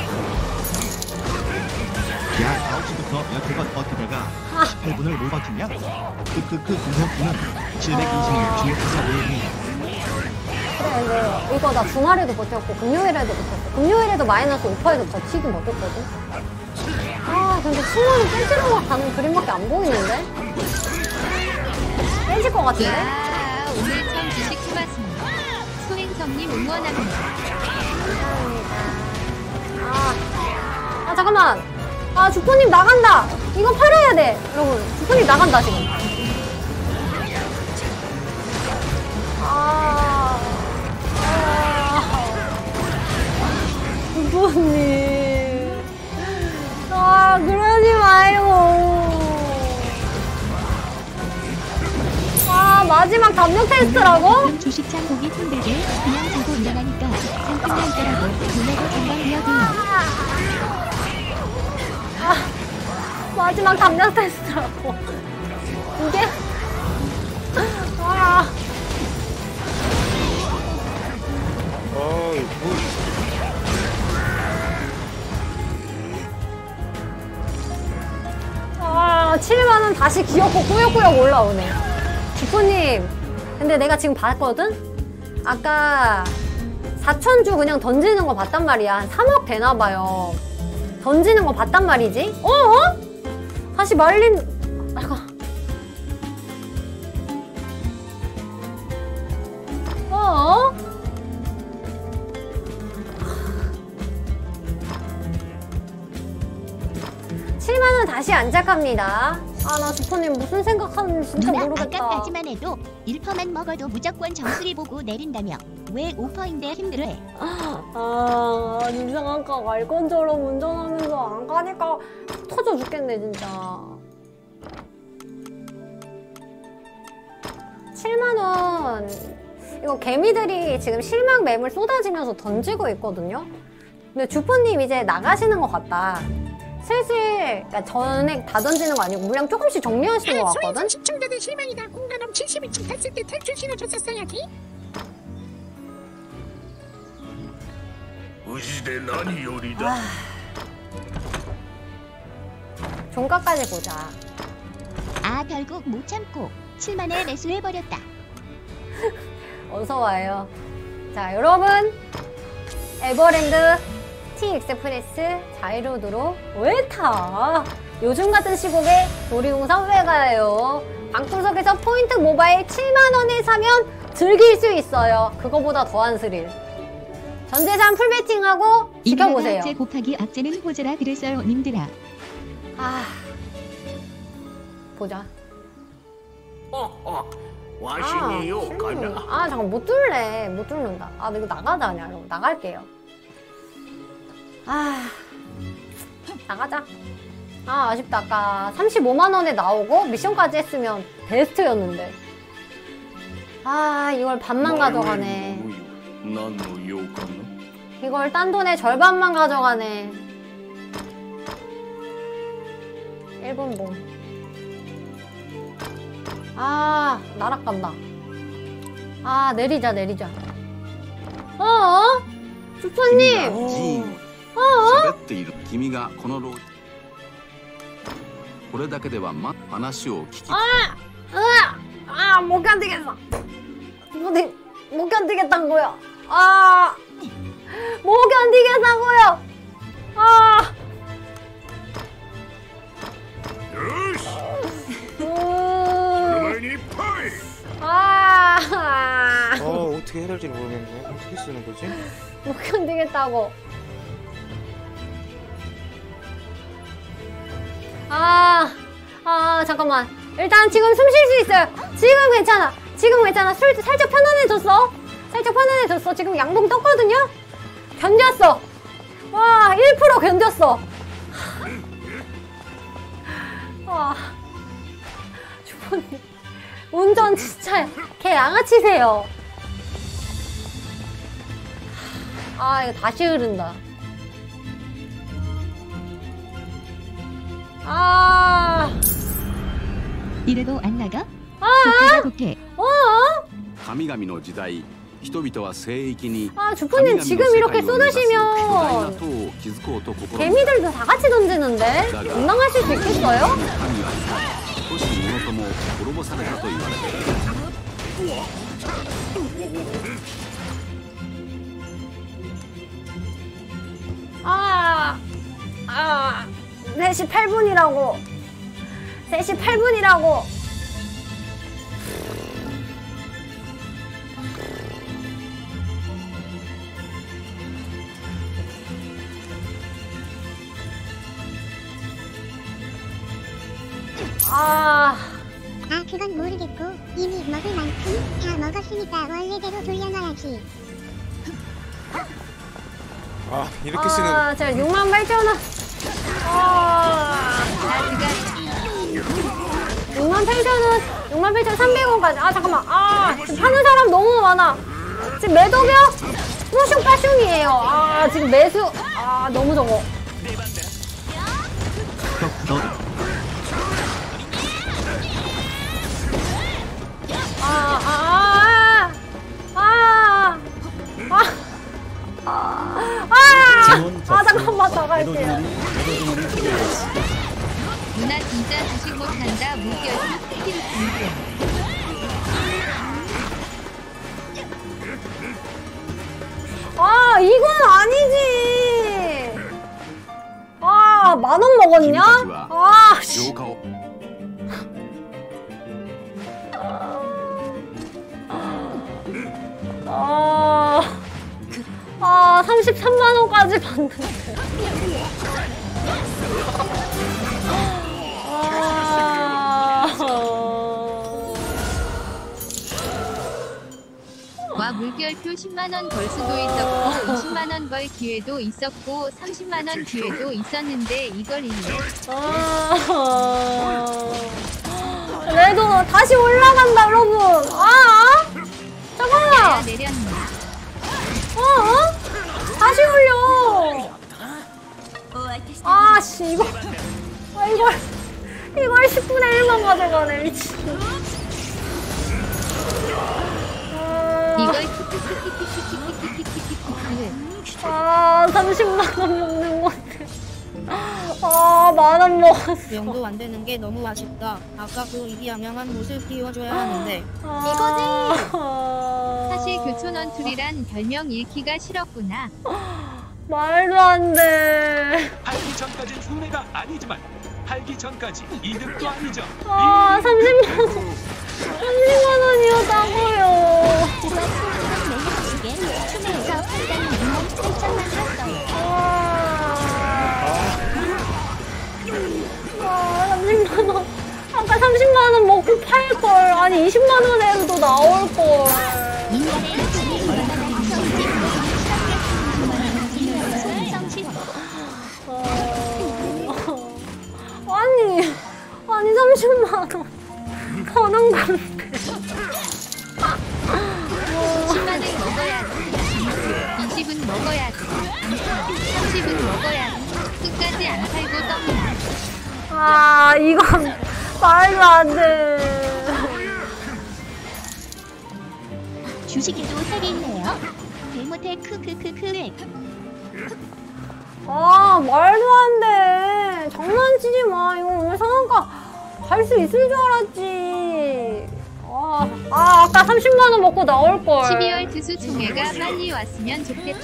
야, 9시부터 여태껏 버티다가 18분을 못 버티냐? 공격수는 720명 중에 5명이. 그래, 근데 이거 나 주말에도 버텼고 금요일에도 버텼어. 금요일에도 마이너스 5%에도 버티긴 버텼거든. 아, 근데 7만원 깨지러 가는 그림밖에 안 보이는데? 깨질 것 같은데? 야, 오늘 참 주식 해봤습니다. 소행성님 응원합니다. 감사합니다. 잠깐만. 아, 주포님 나간다. 이거 팔아야 돼. 여러분, 주포님 나간다, 지금. 주포님. 아, 그러지 말고. 아, 마지막 담력 테스트라고? 주식창 보기 힘들게 그냥 보고 일어나니까 잠깐 날 거라고 놀래고 정말 이어져요. 마지막 담력 테스트라고. 이게? 아. 아, 7만원 다시 귀엽고 꾸역꾸역 올라오네. 주포님, 근데 내가 지금 봤거든? 아까 4천주 그냥 던지는 거 봤단 말이야. 한 3억 되나봐요. 던지는 거 봤단 말이지? 다시 말린... 잠깐. 어? 7만원 다시 안착합니다. 아, 나 주포님 무슨 생각하는지 진짜 누나 모르겠다. 아까까지만 해도 1%만 먹어도 무조건 정수리 보고 내린다며 왜 5%인데 힘들어해? 이상한 가 갈 건처럼 운전하면서 안 가니까 터져 죽겠네 진짜. 7만원. 이거 개미들이 지금 실망 매물 쏟아지면서 던지고 있거든요. 근데 주포님 이제 나가시는 것 같다. 슬슬, 그러니까 전액 다 던지는 거 아니고 물량 조금씩 정리하시는 것 같거든? 시청자들 실망이다. 공간업 70일쯤 됐을 때 탈출 신호 줬었어야지. 종가까지 보자. 아, 결국 못 참고 7만에 매수해버렸다. 어서와요. 자, 여러분, 에버랜드 T 익스프레스 자이로드로 왜 타? 요즘 같은 시국에 놀이동산 왜 가요? 방구석에서 포인트 모바일 7만원에 사면 즐길 수 있어요. 그거보다 더한 스릴. 전재산 풀배팅하고 지켜보세요. 악재 곱하기 악재는 호재라 그랬어요 님들아. 아, 보자. 잠깐 못 뚫래. 못 뚫는다. 아, 이거 나가자 그냥. 여러분 나갈게요. 나가자. 아쉽다. 아까 35만원에 나오고 미션까지 했으면 베스트였는데. 이걸 반만 가져가네. 이걸 딴 돈의 절반만 가져가네. 1분 봉. 날아간다. 내리자. 주파님! 君がこのこれだけでは話を聞き 못 견디겠어. 못 견디겠다고요. 못 견디겠다고요. 어떻게 해야 할지 모르겠네. 어떻게 쓰는 거지? 못 견디겠다고. 잠깐만. 일단 지금 숨 쉴 수 있어요. 지금 괜찮아. 살짝 편안해졌어. 지금 양동 떴거든요? 견뎠어. 1% 견뎠어. 주부님. 운전 진짜 개 양아치세요. 이거 다시 흐른다. 이래도 안 나가? 독해. 神々の時代、人々は聖域に 주포님 지금 이렇게 쏟으시면 개미들도 다 같이 던지는데? 감당하실 수 있겠어요? 都市ものとも滅ぼされたと言われている。 3시 8분이라고. 3시 8분이라고. 그건 모르겠고 이미 먹을 만큼 다 먹었으니까 원래대로 돌려놔야지. 이렇게 쓰는. 제가 68,000원. 68,300원까지. 잠깐만. 지금 파는 사람 너무 많아. 지금 매도며 뿌슝빠슝이에요. 지금 매수. 너무 적어. 잠깐만 나갈게요. 누나 진짜 주식 못한다. 물결이 스킬 궁금. 이건 아니지. 10,000원 먹었냐? 씨. 33만원까지 받는데. 물결표 10만원 벌 수도 있었고 20만원 벌 기회도 있었고 30만원 기회도 있었는데 이걸 잃네. 레도 다시 올라간다 여러분. 잠깐만. 내렸네. 다시 올려. 씨 이걸 10분의 1만 가져가네. 미친. 이걸 30만원 먹는 건데. 10,000원 먹었어. 영도 안 되는 게 너무 아쉽다. 아까 그 이기양양한 모습 띄워줘야 하는데. 이거지. 사실 교촌원툴이란 별명 잃기가 싫었구나. 말도 안 돼. 하기 전까진 흉내가 아니지만 팔기 전까지 이득도 아니죠. 아 30만 원이었다고요. 춤에서 판단이 8천만 샀어요. 아 30만 원. 아까 30만 원 먹고 팔걸. 아니 20만 원에도 나올걸. 인간의 욕심이 얼마나 무서운지 소행성 실험. 아니 30만 원 버는 건데. 10만은 먹어야 돼. 20은 먹어야 돼. 30은 먹어야 돼. 끝까지 안 팔고 떠나. 아 이건 말도 안 돼. 주식에도 색이 있네요. 대모테 크크크크액. 아 말도 안 돼. 장난치지 마. 이거 오늘 상한가 갈 수 있을 줄 알았지. 아까 30만 원 먹고 나올걸. 12월 드수 총회가 빨리 왔으면 좋겠다.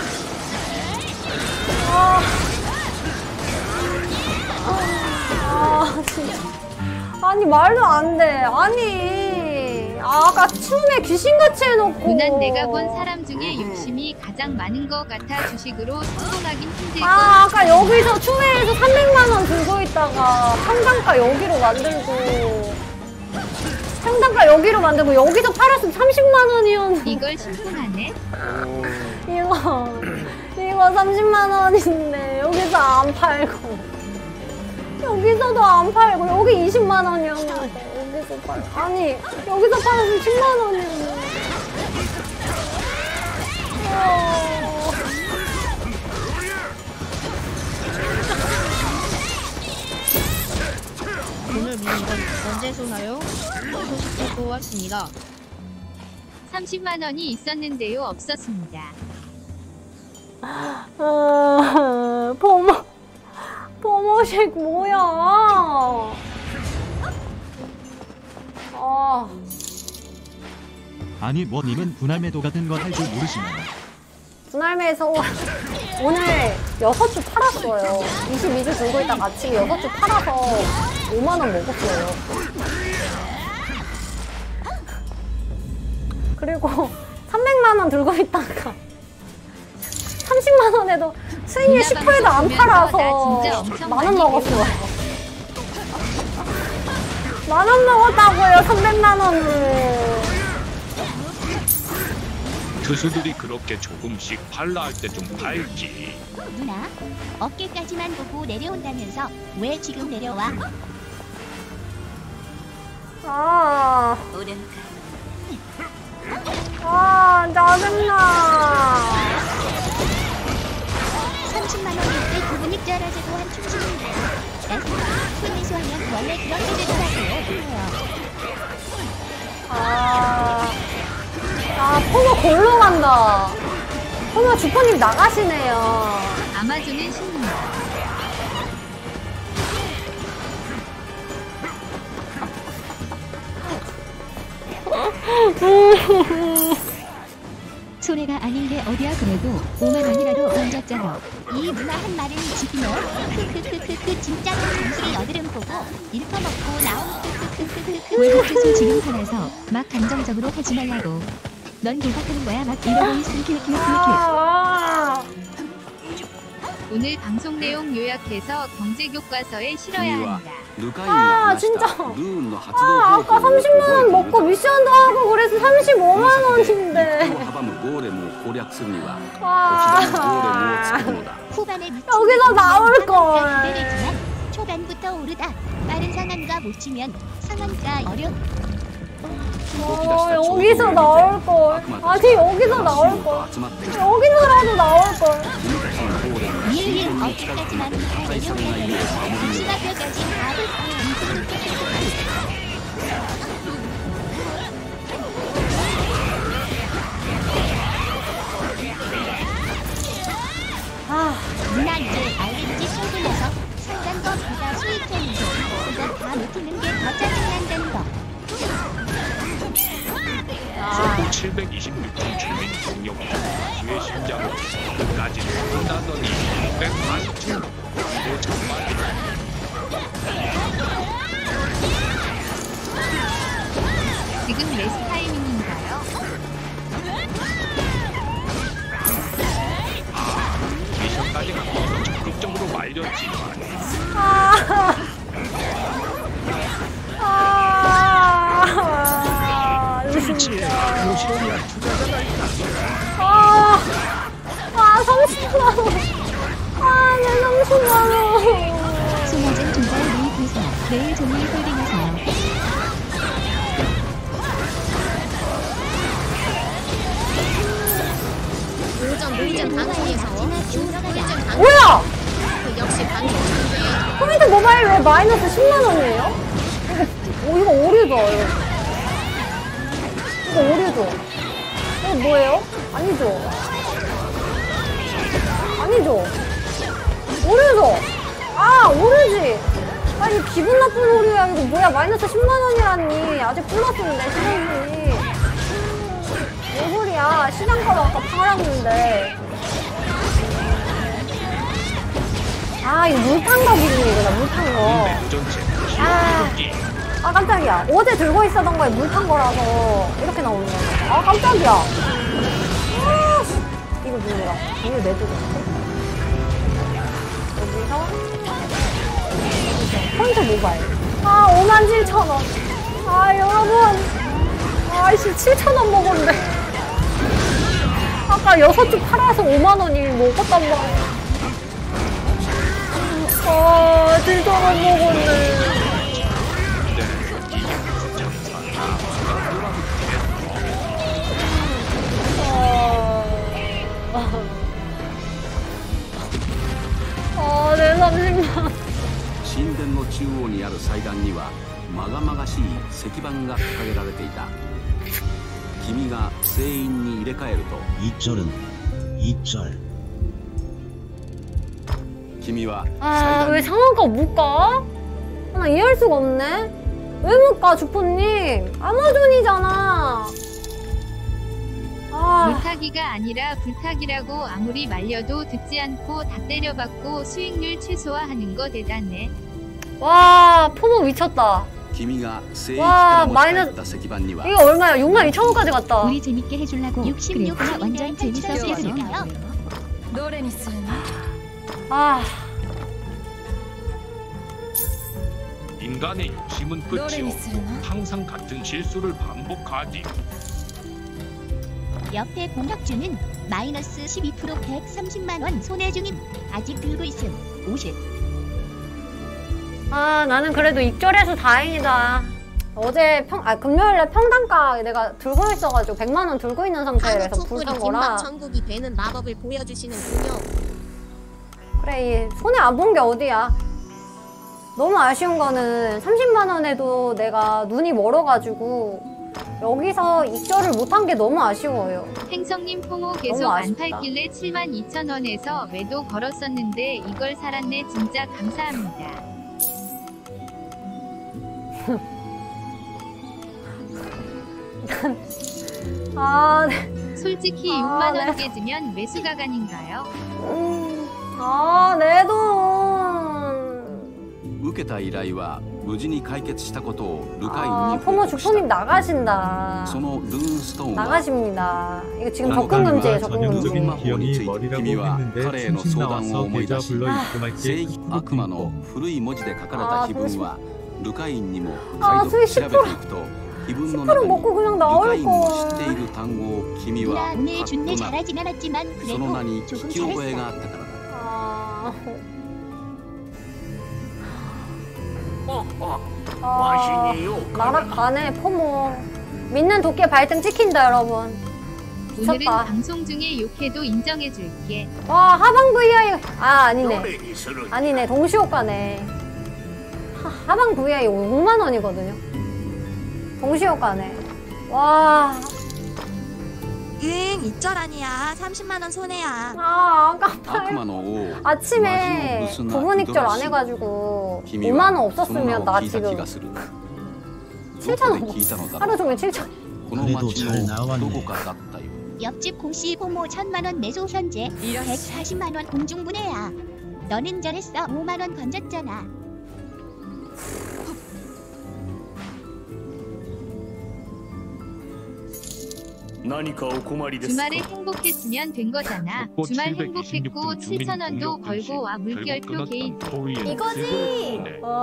진짜. 아니 말도 안 돼. 아니 아까 춤에 귀신같이 해놓고. 누난 내가 본 사람 중에 욕심이 가장 많은 것 같아. 주식으로 성공하긴 힘들고. 아까 여기서 춤회에서 300만 원 들고 있다가 상단가 여기로 만들고 상단가 여기로 만들고 여기서 팔았으면 30만 원이었는데. 이걸 신고하네. 이거 30만 원인데 여기서 안 팔고 여기서도 안 팔고 여기 20만 원이었는데 여기서 팔고. 아니 여기서 팔았으면 10만 원이었는데. 오늘 미는 건 언제 쏘나요? 소식 듣고 왔습니다. 30만 원이 있었는데요. 없었습니다. 버머식 뭐야? 아니 뭐 님은 분할매도 같은 거 할 줄 모르시나요? 분할매에서 오늘 6주 팔았어요. 22주 들고 있다가 아침에 6주 팔아서 5만 원 먹었어요. 그리고 300만 원 들고 있다가 30만 원에도 수익률 10%도 안 팔아서 만 원 먹었어요. 만 원 먹었다고요. 300만 원을. 투수들이 그렇게 조금씩 팔라 할 때 좀 팔지. 누나, 어깨까지만 보고 내려온다면서 왜 지금 내려와? 짜증나. 30만 원일 때 그분이 짜라제도 한 춤추는데 손미소하면 원래 그렇게 되더라고요. 포모 골로 간다. 포모 주포님 나가시네요. 아마존은 신문다. 손해가 아닌 게 어디야. 그래도 5만 원이라도 얹었잖아. 이 누나 한 말은 지키네. 크크크크크 진짜 정수리 여드름 보고 일퍼먹고 나온 크크크크크. 외국 투수 지금 화나서 막 감정적으로 하지 말라고. 넌 개박하는 거야. 막 이러고 있음. 킬킬킬킬. 오늘 방송 내용 요약해서 경제교과서에 실어야 한다. 진짜. 아까 30만 원 먹고 미션도 하고 그래서 35만 원인데. 후반에 여기서 나올 걸. 초반부터 오르다. 빠른 상한가 못 치면 상한가 여기서 나올 걸. 아니 여기서 나올 걸. 여기서라도 나올 걸. 밀릴 어깨까지만 내려오면 시각표까지 다 누나 이제 알겠지. 소분해서 상단 거보다 수익형인데 그거 다 놓치는 게 더 짜증난다는 거. 소포 726점 주민 공격 주의 심장으로 끝까지 나더니 680점. 정말 지금 레스 타이밍인가요? 미션까지 갖고 적극적으로 말렸지만 진짜. 30만원. 내 30만원. 소모전 종발 매입해서 내일 종일 홀딩하세요. 노잼 방송에서 뭐야! 역시 방송 포인트 모바일 왜 마이너스 10만원이에요? 이거 오류죠, 이거 오류죠. 이거 뭐예요? 아니죠. 아니죠. 오류죠. 오류지. 아니 기분 나쁜 오류야. 이거 뭐야, 마이너스 10만원이라니. 아직 플러스인데 시간이. 뭔 소리야. 시장가로 아까 팔았는데. 이거 물탄거 기준이구나, 물탄거. 깜짝이야. 어제 들고 있었던 거에 물탄 거라서 이렇게 나오는 거야. 깜짝이야. 이거 누구야? 이거 내주고. 여기서 포인트 모바일. 57,000원. 여러분. 아이씨, 7,000원 먹었네. 아까 6주 팔아서 5만원이 먹었단 말이야. 7,000원 먹었네. 내 30만. 神殿の中央にある祭壇にはまがまがしい石板が掲げられていた。君が聖院に入れ替えると 2절은 2절. 君は 왜 상한가 못 가? 나 이해할 수가 없네. 왜 못 가, 주포님? 아마존이잖아. 물타기가 아니라 불타기라고 아무리 말려도 듣지 않고 다 때려박고 수익률 최소화하는 거 대단해. 와, 포모 미쳤다. 와, 마이너스. 이거 얼마야? 62,000원까지 갔다. 우리 재밌게 해주려고 66가 완전 재밌어서 해줄까요? 인간의 욕심은 끝이 없고 항상 같은 실수를 반복하지. 옆에 공혁주는 마이너스 12% 130만원 손해 중임. 아직 들고 있음. 50. 나는 그래도 익절해서 다행이다. 어제 금요일에 평단가 내가 들고 있어가지고 100만원 들고 있는 상태에서 불탄 거라. 천국이 되는 마법을 보여주시는군요. 그래, 손해 안 본 게 어디야. 너무 아쉬운 거는 30만원에도 내가 눈이 멀어가지고 여기서 익절을 못한 게 너무 아쉬워요. 행성님 포모 계속 안 팔길래 72,000원에서 매도 걸었었는데 이걸 살았네. 진짜 감사합니다. 솔직히 6만원 깨지면 매수가간인가요? 내 돈. 受けた依頼は無事に解決したことをルカインに 포모 주포님 나가신다. そのルーンストーンは 나가십니다. 이거 지금 접근 금지예요, 접근 금지. 君は彼への相談を思い出し正義悪魔の古い文字で書かれた碑文はルカインにも再度調べていくと碑文の中にルカインも知っている単語を君はハッとなる。その名に聞き覚えがあったからだ。 날아가네, 포모. 믿는 도끼 발등 찍힌다, 여러분. 오늘은 미쳤다. 방송 중에 욕해도 인정해줄게. 와, 하방 VI. 아니네. 아니네, 동시효과네. 하방 VI 5만원이거든요. 동시효과네. 와. 응, 익절 아니야. 30만원 손해야. 아깝다. 아침에 부분 익절 안 해가지고 5만원 없었으면 나 지금 7,000원. 하루 종일 7,000원. 그래도 잘 나왔네. 옆집 공씨 포모 1,000만원 매수 현재 140만원 공중분해야. 너는 잘했어. 5만원 건졌잖아. 주말에 행복했으면 된 거잖아. 주말 행복했고 7,000원도 걸고 와 물결표 개인. 이거지!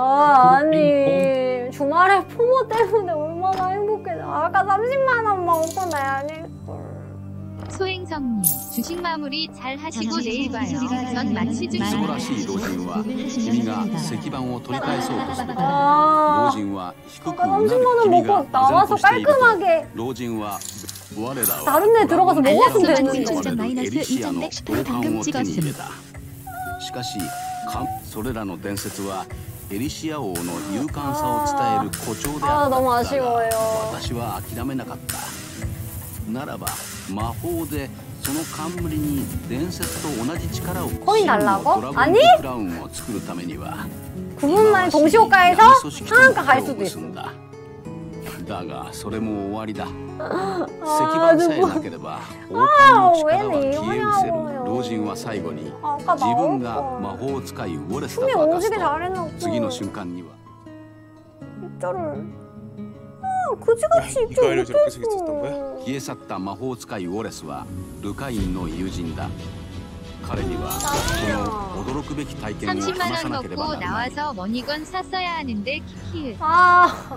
아니 주말에 포모 때문에 얼마나 행복해. 아까 30만원만 오빠 내야 될걸. 소행성님 주식 마무리 잘 하시고 내일 봐요. 전 마치 주식 素晴らしい老人は君が石板を取り返そうとすると老 아 人は低く 아까 うなる 30만원 君が 먹고 唖然 나와서 としていると 깔끔하게 老人は我らは 다른 데 들어가서 먹었으면 되는데. エリシアの王冠を手に入れた。しかしそれらの伝説はエリシア王の勇敢さを伝える誇張であった。 너무 아쉬워요. 私は諦めなかった。ならば魔法でその冠に伝説と同じ力を 코인 달라고? ドラゴン 아니? クラウンを作るためには 9분 만에 동시호가에서 상한가 갈 수도 있어. だがそれも終わりだ。石 아 板さえなければ王冠の力は消え失せる。 왜이러냐고요. 老人は最後に 아까 自分が 나올 魔 걸. 法を使いウォレスだ 춤이 と明か 오지게 すと 잘해놓고 次の瞬間には 입절을 그지같이 이거 입절 알려주러 계속 있었던 못했어. 消え去った魔法使いウォレスはルカインの友人だ。彼にはこの驚くべき体験を話 30만 さ 원 なければ 먹고 ならない。 나와서 머니건 샀어야 하는데 키키을. 아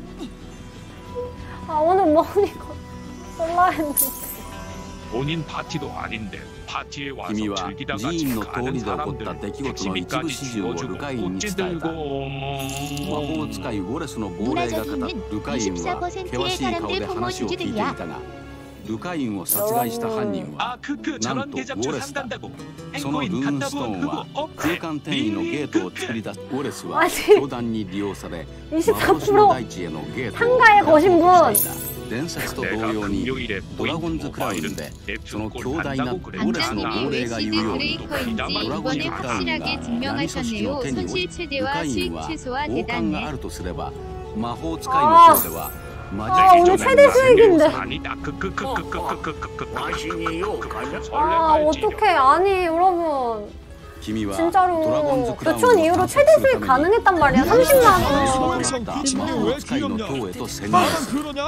오늘 뭐니까 쏠라 했는데. 본인 파티도 아닌데 파티에 와서 君は 즐기다가 寺院 집 の通 가는 りで起こった 사람들 出来事の一部 택시비까지 始終をル 지어주고 カインに 꽃게 伝えた。 들고 魔法使いウォレスの亡霊が語るルカインは険しい顔で話を聞いていたが、ルカインを殺害した犯人は 아 그 なん 저런 とウォ 대잡초 レスだ。 산단다고 そのル 앵코인 ーンスト 간다고 ーンは 그거 空間転移のゲートを作り出す。ウォレスは 아니 教団に利用され 24% 幻の大地へのゲートを 상가에 거신 분. 伝説と同 내가 様に 금요일에 ドラゴンズクラウン 모바일은 で 내 その 뷰골 強大なウ 한다고 ォレスの 그랬잖아. 亡霊が言う 시드 ように 브레이커인지 ドラゴン 이번에 ズクラウン 확실하게 が闇組織 증명하셨네요. の手に落 손실 ちル 최대와 カイン 수익 は 최소와 王冠があ 대단해. るとすれば魔法使いの方では 아 오늘 최대 수익인데. 아니다 아 어떡해. 아니 여러분 君は 진짜로 ドラゴンズクラウンを 교촌 이후로 探索 최대 する 수익 ために 가능했단 말이야. 30만 원. 魔法使いの塔へと潜入する。 그러냐?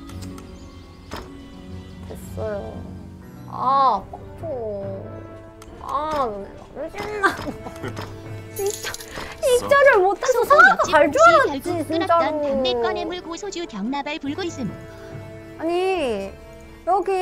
됐어요. 아 뻑뻑. 아 너네 나를 진짜 입절을 못해서 상하가 갈 줄 알았지 진짜로. 담배 꺼내물 고소주 경나발 불고 있음. 아니 여기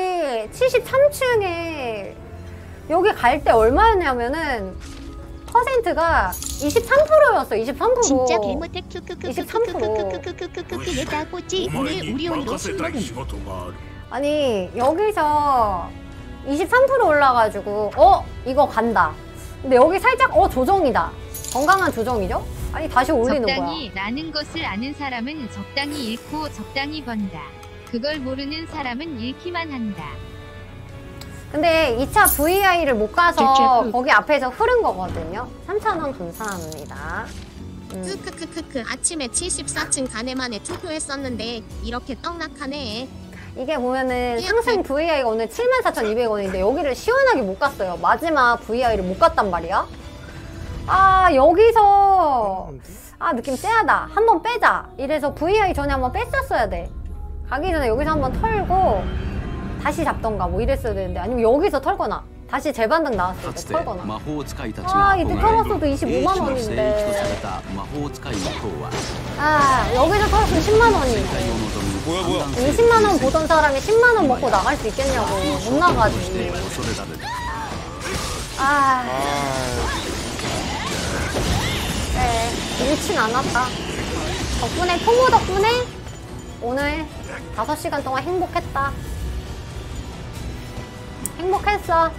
73층에 여기 갈 때 얼마였냐면은 퍼센트가 23%였어. 23%. 진짜 개모택 23%. 크크크크크크크크크크크 얘다 꼬치 오늘 우리 온도 신먹음. 아니 여기서 23% 올라가지고 이거 간다. 근데 여기 살짝 조정이다. 건강한 조정이죠? 아니 다시 올리는 거야. 적당히 나는 것을 아는 사람은 적당히 잃고 적당히 번다. 그걸 모르는 사람은 잃기만 한다. 근데 2차 VI를 못 가서 거기 앞에서 흐른 거거든요. 3,000원 감사합니다. 크크크크크 아침에 74층 가네만에 투표했었는데 이렇게 떡락하네. 이게 보면은 상승 VI가 오늘 74,200원인데 여기를 시원하게 못 갔어요. 마지막 VI를 못 갔단 말이야. 아 여기서 느낌 쎄하다. 한번 빼자. 이래서 VI 전에 한번 뺐었어야 돼. 가기 전에 여기서 한번 털고 다시 잡던가 뭐 이랬어야 되는데, 아니면 여기서 털거나 다시 재반등 나왔을 때 털거나. 이때 털었어도 25만 원인데. 여기서 털었으면 10만 원인데. 뭐야 20만 원 보던 사람이 10만 원 먹고 나갈 수 있겠냐고. 못 나가지. 그래, 잃진 않았다. 덕분에 포모 덕분에 오늘 5시간 동안 행복했다. 행복했어.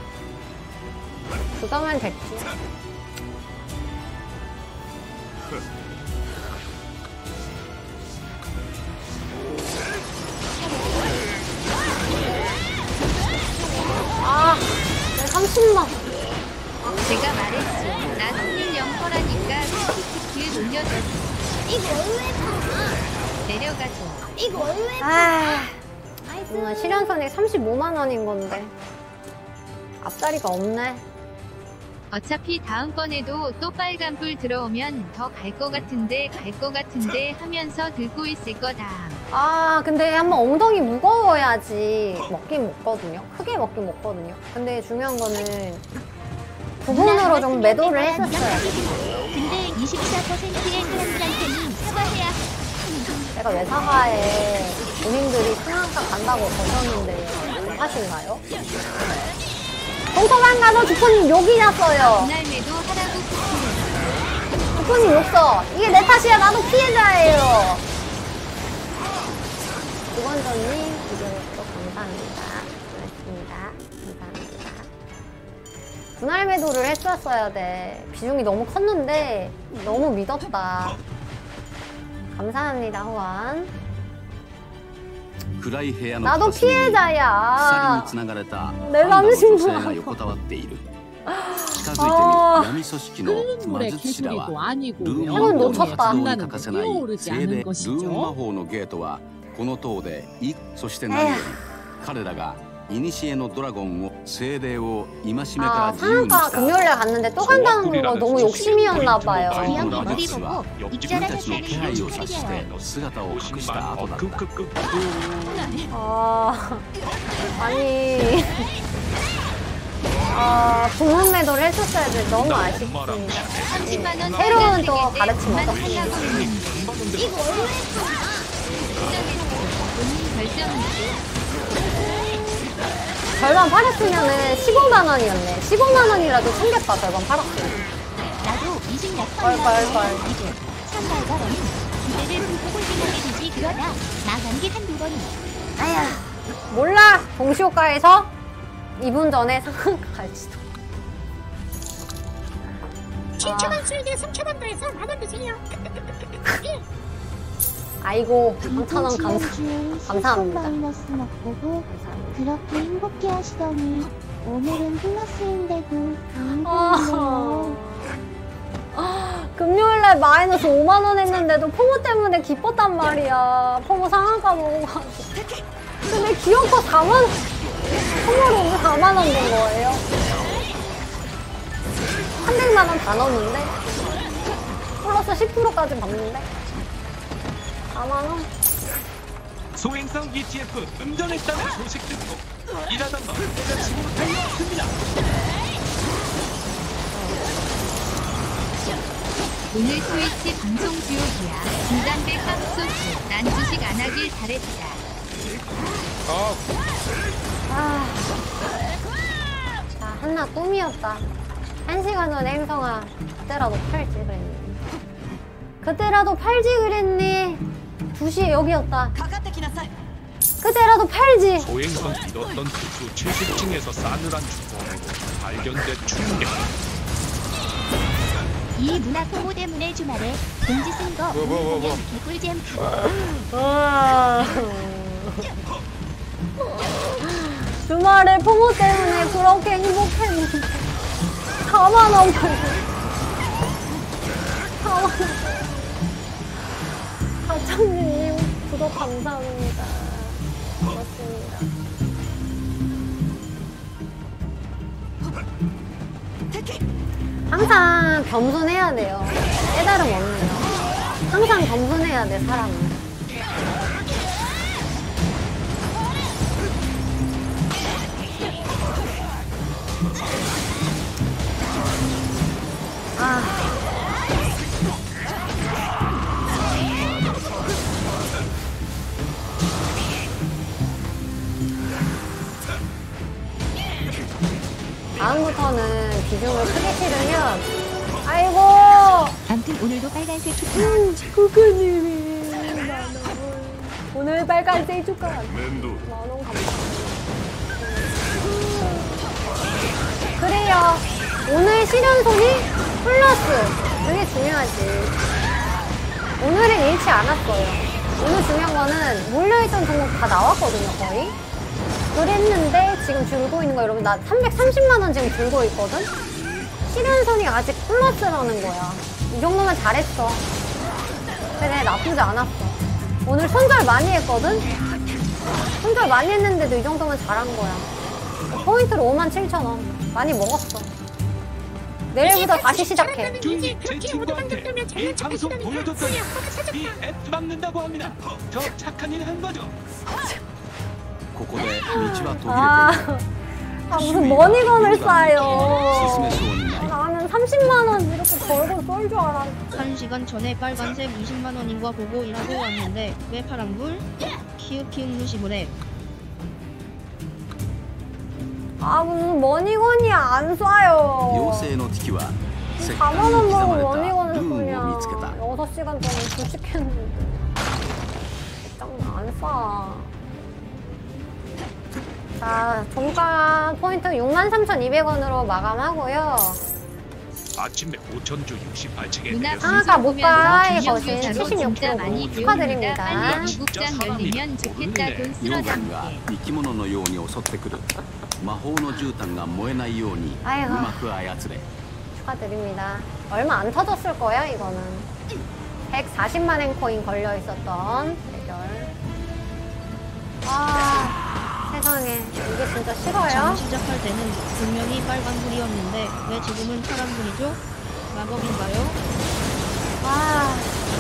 그거면 됐지. 내 30만. 제가 말했지. 나 승률 0%라니까 키키키키를 돌려줬어. 이거 왜 내려가줘. 이거 왜 오늘 실현선이 35만 원인 건데 앞자리가 없네. 어차피 다음번에도 또 빨간불 들어오면 더 갈 거 같은데 하면서 들고 있을 거다. 아 근데 한번 엉덩이 무거워야지 먹긴 먹거든요. 크게 먹긴 먹거든요. 근데 중요한 거는 부분으로 좀 매도를 했었어요. 근데 24%의 사람들한테는 사과해야. 내가 왜 사과해. 본인들이 상한가 간다고 거셨는데 하신가요? 동서방 가서 주포님 욕이 났어요. 그날매도 하라고 주포님 욕 써. 이게 내 탓이야. 나도 피해자예요. 이건전님 이제부터 감사합니다. 고맙습니다. 감사합니다. 분할 매도를 했었어야 돼. 비중이 너무 컸는데 너무 믿었다. 감사합니다, 후원. 나도 피해자야. 내 남친구가. 물의 개구리도 아니고요. 해는 놓쳤다. 뛰어오르지 않은 것이죠. 아, 상한가 금요일에 갔는데 또 간다는 거 너무 욕심이었나봐요. 머리 보고 입절하셨다는 이유 축하드려요. 아니 부문 매도를 했었어야 돼. 너무 아쉽습니다. 30만원 새로운 또 가르침 얻었습니다. 이거 본인 결정이지. 절반 팔았으면은 15만원이었네. 15만원이라도 챙겼다. 절반 팔았으면. 나도 20몇 걸. 이제 참가자는 기대를 보고 생각해 주지. 그러다 나간 게 한두 번이. 아야 몰라. 동시효과에서 2분 전에 상한가 갈지도. 7,000원 수익에 3,000원 더해서 10,000원 드세요. 아이고 3,000원 감사합니다. 플러스 먹고 그렇게 행복해 하시더니 오늘은 플러스인데도 금요일날 마이너스 5만원 했는데도 포모 때문에 기뻤단 말이야. 포모 상한가 먹어가지고. 근데 귀여워 4만원. 포모로 4만원 된 거예요. 300만원 다 넣었는데 플러스 10%까지 받는데 4만원. 소행성 ETF 운전했다는 소식 듣고 일하던 너 내가 집으로 달려왔습니다. 오늘 트위치 방송 지옥이야. 진담배 깜소스. 난 주식 안 하길 잘했다. 자, 한나 꿈이었다. 1시간 전에 행성아 그때라도 팔지 그랬니. 그때라도 팔지 그랬니. 2시에 여기였다. 그때라도 팔지. 소행성 믿었던 투수 70층에서 싸늘한 주포로 발견된 충격. 이 누나 포모 때문에 주말에 공지 쓴 거 개꿀잼. 주말에 포모 때문에 그렇게 행복했는데 4만원 팔고 4만원. 가창님 구독 감사합니다. 고맙습니다. 항상 겸손해야 돼요. 깨달음 없네요. 항상 겸손해야 돼 사람은. 다음부터는 비중을 크게 실으면 아이고 암튼 오늘도 빨간색 축하. 국가님이 만원 오늘 빨간색 축하 만원 감사합니다. 그래요. 오늘 실현손이 플러스 그게 중요하지. 오늘은 잃지 않았어요. 오늘 중요한 거는 몰려있던 종목 다 나왔거든요 거의. 그랬는데 지금 들고 있는 거 여러분 나 330만원 지금 들고 있거든? 실현손이 아직 플러스라는 거야. 이 정도면 잘했어. 그래 나쁘지 않았어. 오늘 손절 많이 했거든? 손절 많이 했는데도 이 정도면 잘한 거야. 포인트로 57,000원 많이 먹었어. 내일부터 다시 시작해. 제 친구한테 이 방송 보여줬더니 이 앱 막는다고 합니다. 저 착한 일 한 거죠. ここで道は途切れている 아 무슨 머니건을 싸요. 나는 30만원 이렇게 걸고 쏠 줄 알았어. 1시간 전에 빨간색 20만원인 거 보고 일하고 왔는데 왜 파란불? 키읔키읔 무시부래. 아 무슨 머니건이 안 쏴요. 妖精の敵は石棺 4만원 に刻ま 먹고 れた 머니건을 ルーンを 쏘냐. 見つけた 6시간 동안 구직했는데 안 쏴. 자, 종가 포인트 63,200원으로 마감하고요. 아침에 5,000주 68책에 누나 상하가 못가에 방송 거신 보면서 진짜 많이 76% 배웁니다. 축하드립니다. 빨리 미국장 열리면 좋겠다. 돈 溶岩 쓸어담게. が生き物のように襲ってくる魔法の絨毯が燃えないようにう 아이고. まく操れ 축하드립니다. 얼마 안 터졌을 거야, 이거는. 140만 엔 코인 걸려 있었던 대결. 아, 세상에. 이게 진짜 싫어요? 처음 시작할 때는 분명히 빨간불이었는데 왜 지금은 파란불이죠? 마법인가요? 아,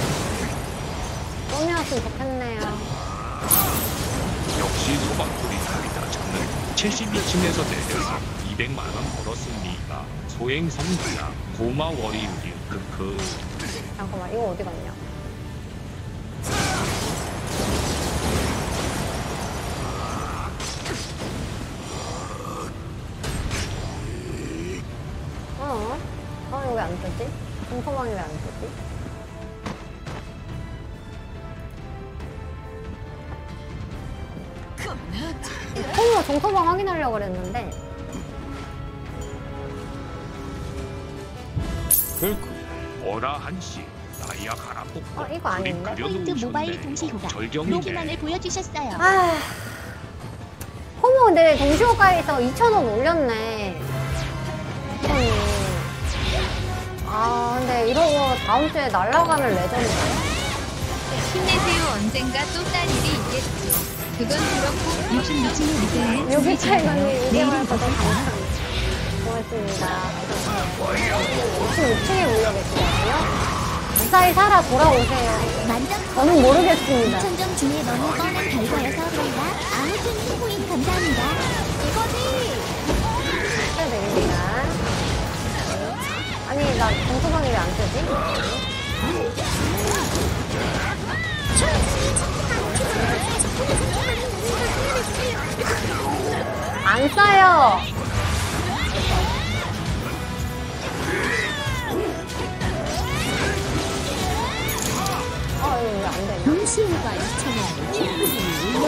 똥이었으면 좋겠네요. 역시 소방불이 답이다. 저는 72층에서 내려서 200만원 벌었습니다. 소행성부야 고마워요. 크크. 잠깐만, 이거 어디 갔냐? 이거 왜 안 뜨지? 정서방이 왜 안 뜨지? 정서방 확인하려고 그랬는데. 어라 한씨 나이야 가라고. 이거 아닌데? 포인트 모바일 동시효과 로그만을 보여주셨어요. 아, 호모 근데 동시효과에서 2,000원 올렸네. 아, 근데 이러고 다음 주에 날아가면 레전드. 힘내세요. 언젠가 또 딴 일이 있겠죠. 그건 그렇고 66층의 리뷰는 여기 차이가님 이제말 거더 감사합니다. 고맙습니다. 66층에 몰려 계시거든요. 무사히 살아 돌아오세요. 저는 모르겠습니다. 2,000점 중에 너무 뻔한 결과여서 그런가? 아무튼 코인 감사합니다. 이거지! 축하드립니다. 아니, 나 정서방이 왜 안 뜨지? 안 싸요. 이거 왜 안 되냐? 동시효과 2,000원 충분히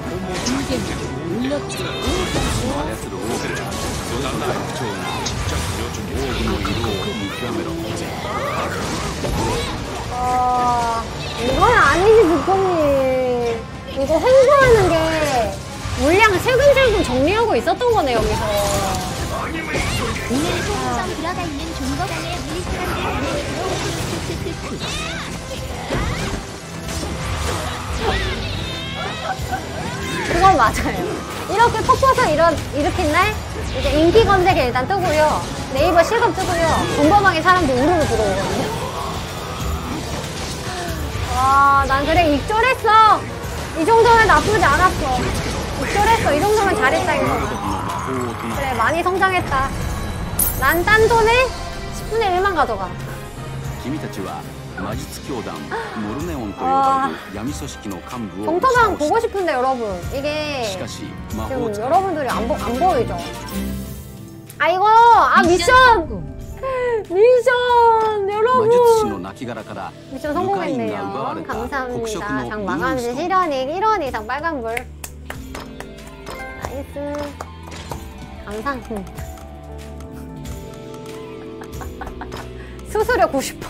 올렸죠. 操るオーブがその特徴がオーブの色を見極めろ 이건 아니지, 부모님. 이거 홍보하는 게 물량 슬금슬금 정리하고 있었던 거네, 여기서. 오늘 소금성 들어가 있는 존버강의 우리 사람들 그건 맞아요. 이렇게 퍼포서 일으킨 날 이제 인기 검색에 일단 뜨고요. 네이버 실검 뜨고요. 존버방에 사람들 우르르 들어오거든요. 와, 난 그래 익절했어. 이 정도면 나쁘지 않았어. 익절했어. 이 정도면 잘했다 이거. 그래, 많이 성장했다. 난 딴 돈에 10분의 1만 가져가. 君たちは魔術教団モルネオンと呼ばれる闇組織の幹部を 정터방 보고 싶은데 여러분 이게 しかし魔 지금 法使い 여러분들이 안 보이죠? 미션! 미션! 魔術師 여러분! の亡骸から 미션 ルカインが奪わ 성공했네요. れた黒色 감사합니다. の 장 ルーン 마감지 ストーン 1원 이상 빨간불. 나이스. 감사합니다. 수수료 90%.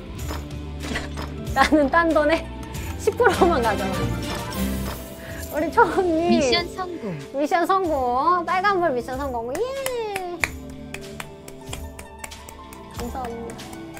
나는 딴 돈에 10%만 가져가. 우리 초원님. 미션 성공. 미션 성공. 빨간불 미션 성공. 예. 감사합니다.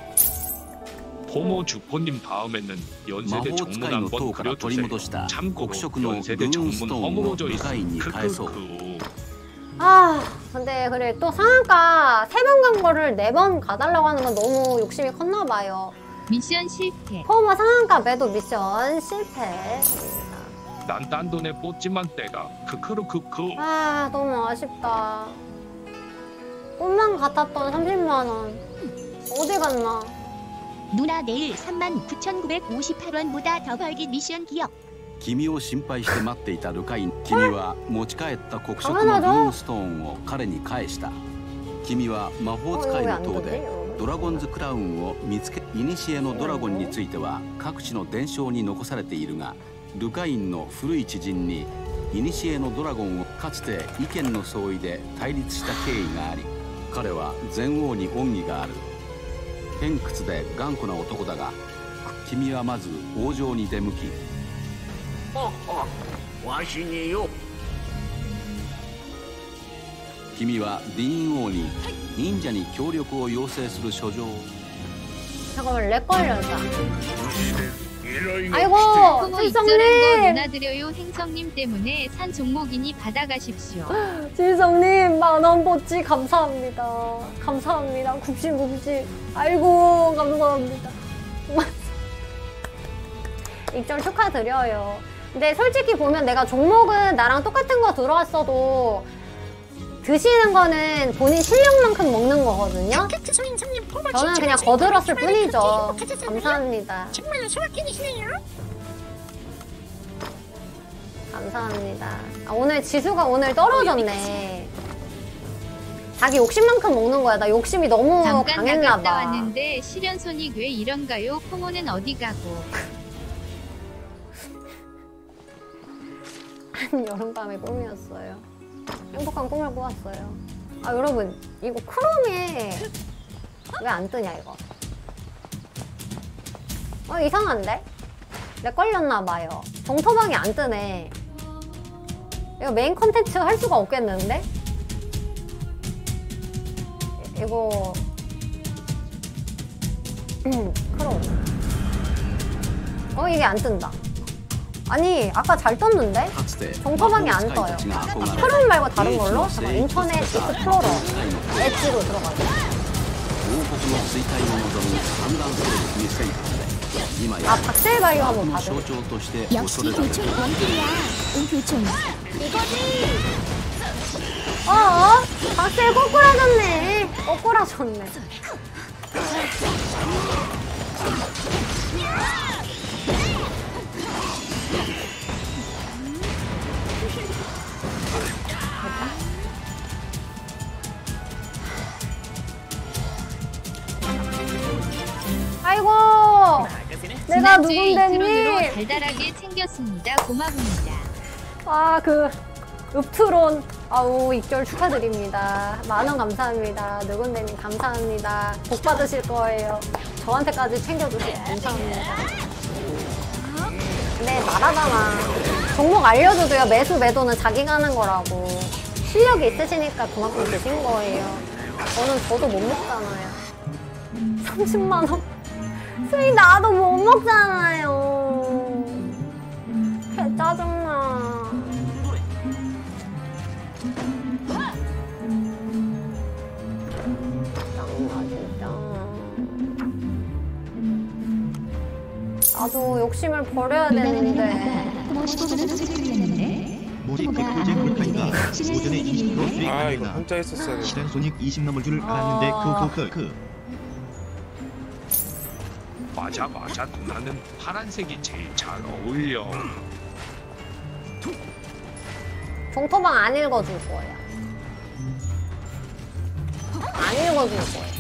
포모 주포님 다음에는 연세대 魔法使い 정문 の 한번 塔から取り 그려주세요. 戻した 참고로 黒色のル 연세대 ーン 정문 ストーンを 허물어져 ルカインに 있어. 返そう 크크크. 아 근데 그래 또 상한가 3번 간 거를 4번 가달라고 하는 건 너무 욕심이 컸나봐요. 미션 실패. 포마 상한가 매도 미션 실패. 난 딴 돈에 꽂지만 때가 크크루크크. 아 너무 아쉽다. 꿈만 같았던 30만원 어디 갔나? 누나 내일 39,958원보다 더 벌기 미션 기억. 君を心配して待っていたルカイン。君は持ち帰った黒色のルーンストーンを彼に返した。君は魔法使いの塔でドラゴンズクラウンを見つけ、古のドラゴンについては各地の伝承に残されているが、ルカインの古い知人に古のドラゴンをかつて意見の相違で対立した経緯があり、彼は前王に恩義がある。偏屈で頑固な男だが、君はまず王城に出向き、 わしによ。 君はディーン王に忍者に協力を要請する書状を。 잠깐만 렉 걸렸다. 아이고 행성님! 이쩌는 거 누나드려요. 행성님 때문에 산 종목이니 받아가십시오. 진성님 만원 보지 감사합니다. 감사합니다. 굽신굽신. 아이고 감사합니다. 입절 축하드려요. 근데 솔직히 보면 내가 종목은 나랑 똑같은 거 들어왔어도 드시는 거는 본인 실력만큼 먹는 거거든요. 저는 그냥 거들었을 뿐이죠. 감사합니다. 정말 소확행이시네요. 감사합니다. 아, 오늘 지수가 오늘 떨어졌네. 자기 욕심만큼 먹는 거야. 나 욕심이 너무 잠깐 강했나 나갔다 봐. 왔는데 실현손이 왜 이런가요? 콩호는 어디 가고? 한 여름밤의 꿈이었어요. 행복한 꿈을 꾸었어요. 아 여러분 이거 크롬에 왜 안 뜨냐 이거. 이상한데? 렉 걸렸나봐요. 정토방이 안 뜨네. 이거 메인 컨텐츠 할 수가 없겠는데? 이거 크롬. 이게 안 뜬다. 아니 아까 잘 떴는데? 정토방이 안 떠요. 크롬 말고 다른 걸로? 잠깐 인터넷 익스플로러 엣지로 들어가자. 아 박셀바이오 한번 봐줘. 역시 교촌 원딜이야. 교촌. 이거지! 박셀 꼬꾸라졌네. 꼬꾸라졌네. 아이고 내가 지난주에 누군데니? 이트론으로 달달하게 챙겼습니다. 고맙습니다. 아 그 읍트론 아우 입절 축하드립니다. 만원 감사합니다. 누군데님 감사합니다. 복 받으실 거예요. 저한테까지 챙겨주세요. 감사합니다. 근데 말하잖아. 종목 알려줘도요. 매수 매도는 자기가 하는 거라고. 실력이 있으시니까 그만큼 드신 거예요. 저도 못 먹잖아요. 30만원 수익 나도 못 먹잖아요. 개 짜증나. 나도 욕심을 버려야 되는데. 모직 백호제 물가이가 오전에 20% 수익 아 이거 가능하다. 혼자 했었어야 돼. 실현손익 20 넘을 줄 알았는데 맞아 누나는 파란색이 제일 잘 어울려. 정토방 안 읽어줄 거예요. 안 읽어줄 거예요.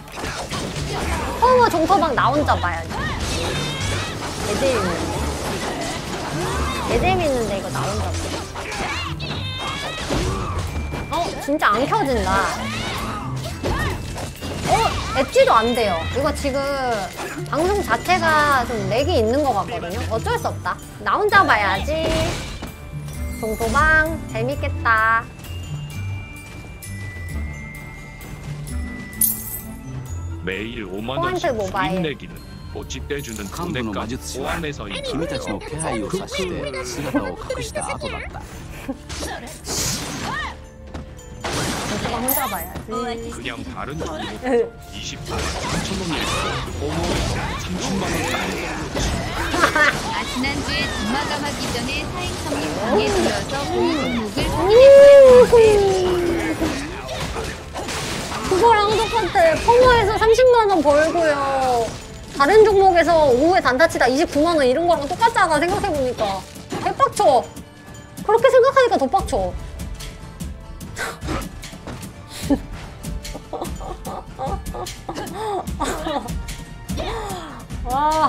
정토방 나 혼자 봐야지. 개 재밌는데 이거 나 혼자 봐. 진짜 안 켜진다. 엣지도 안 돼요. 이거 지금 방송 자체가 좀 렉이 있는 것 같거든요. 어쩔 수 없다. 나 혼자 봐야지. 정토방 재밌겠다. 매일 5만 포인트 원씩 모바일. 수익 내기는 모집 떼주는 幹部の魔術師は 포함해서 君たちの気配を察して姿を隠した後だった。 나만 혼자 봐야지. 그냥 다른 종목 24만 3천원에서 어머 30만원짜리. 아 지난주에 전마감 하기 전에 사행성님 방에 들려서 공유 종목을 확인했어요. 그거랑 똑같아. 퍼머에서 30만원 벌고요. 다른 종목에서 오후에 단타치다 29만원 이런 거랑 똑같잖아. 생각해보니까. 개빡쳐. 그렇게 생각하니까 더 빡쳐. 와.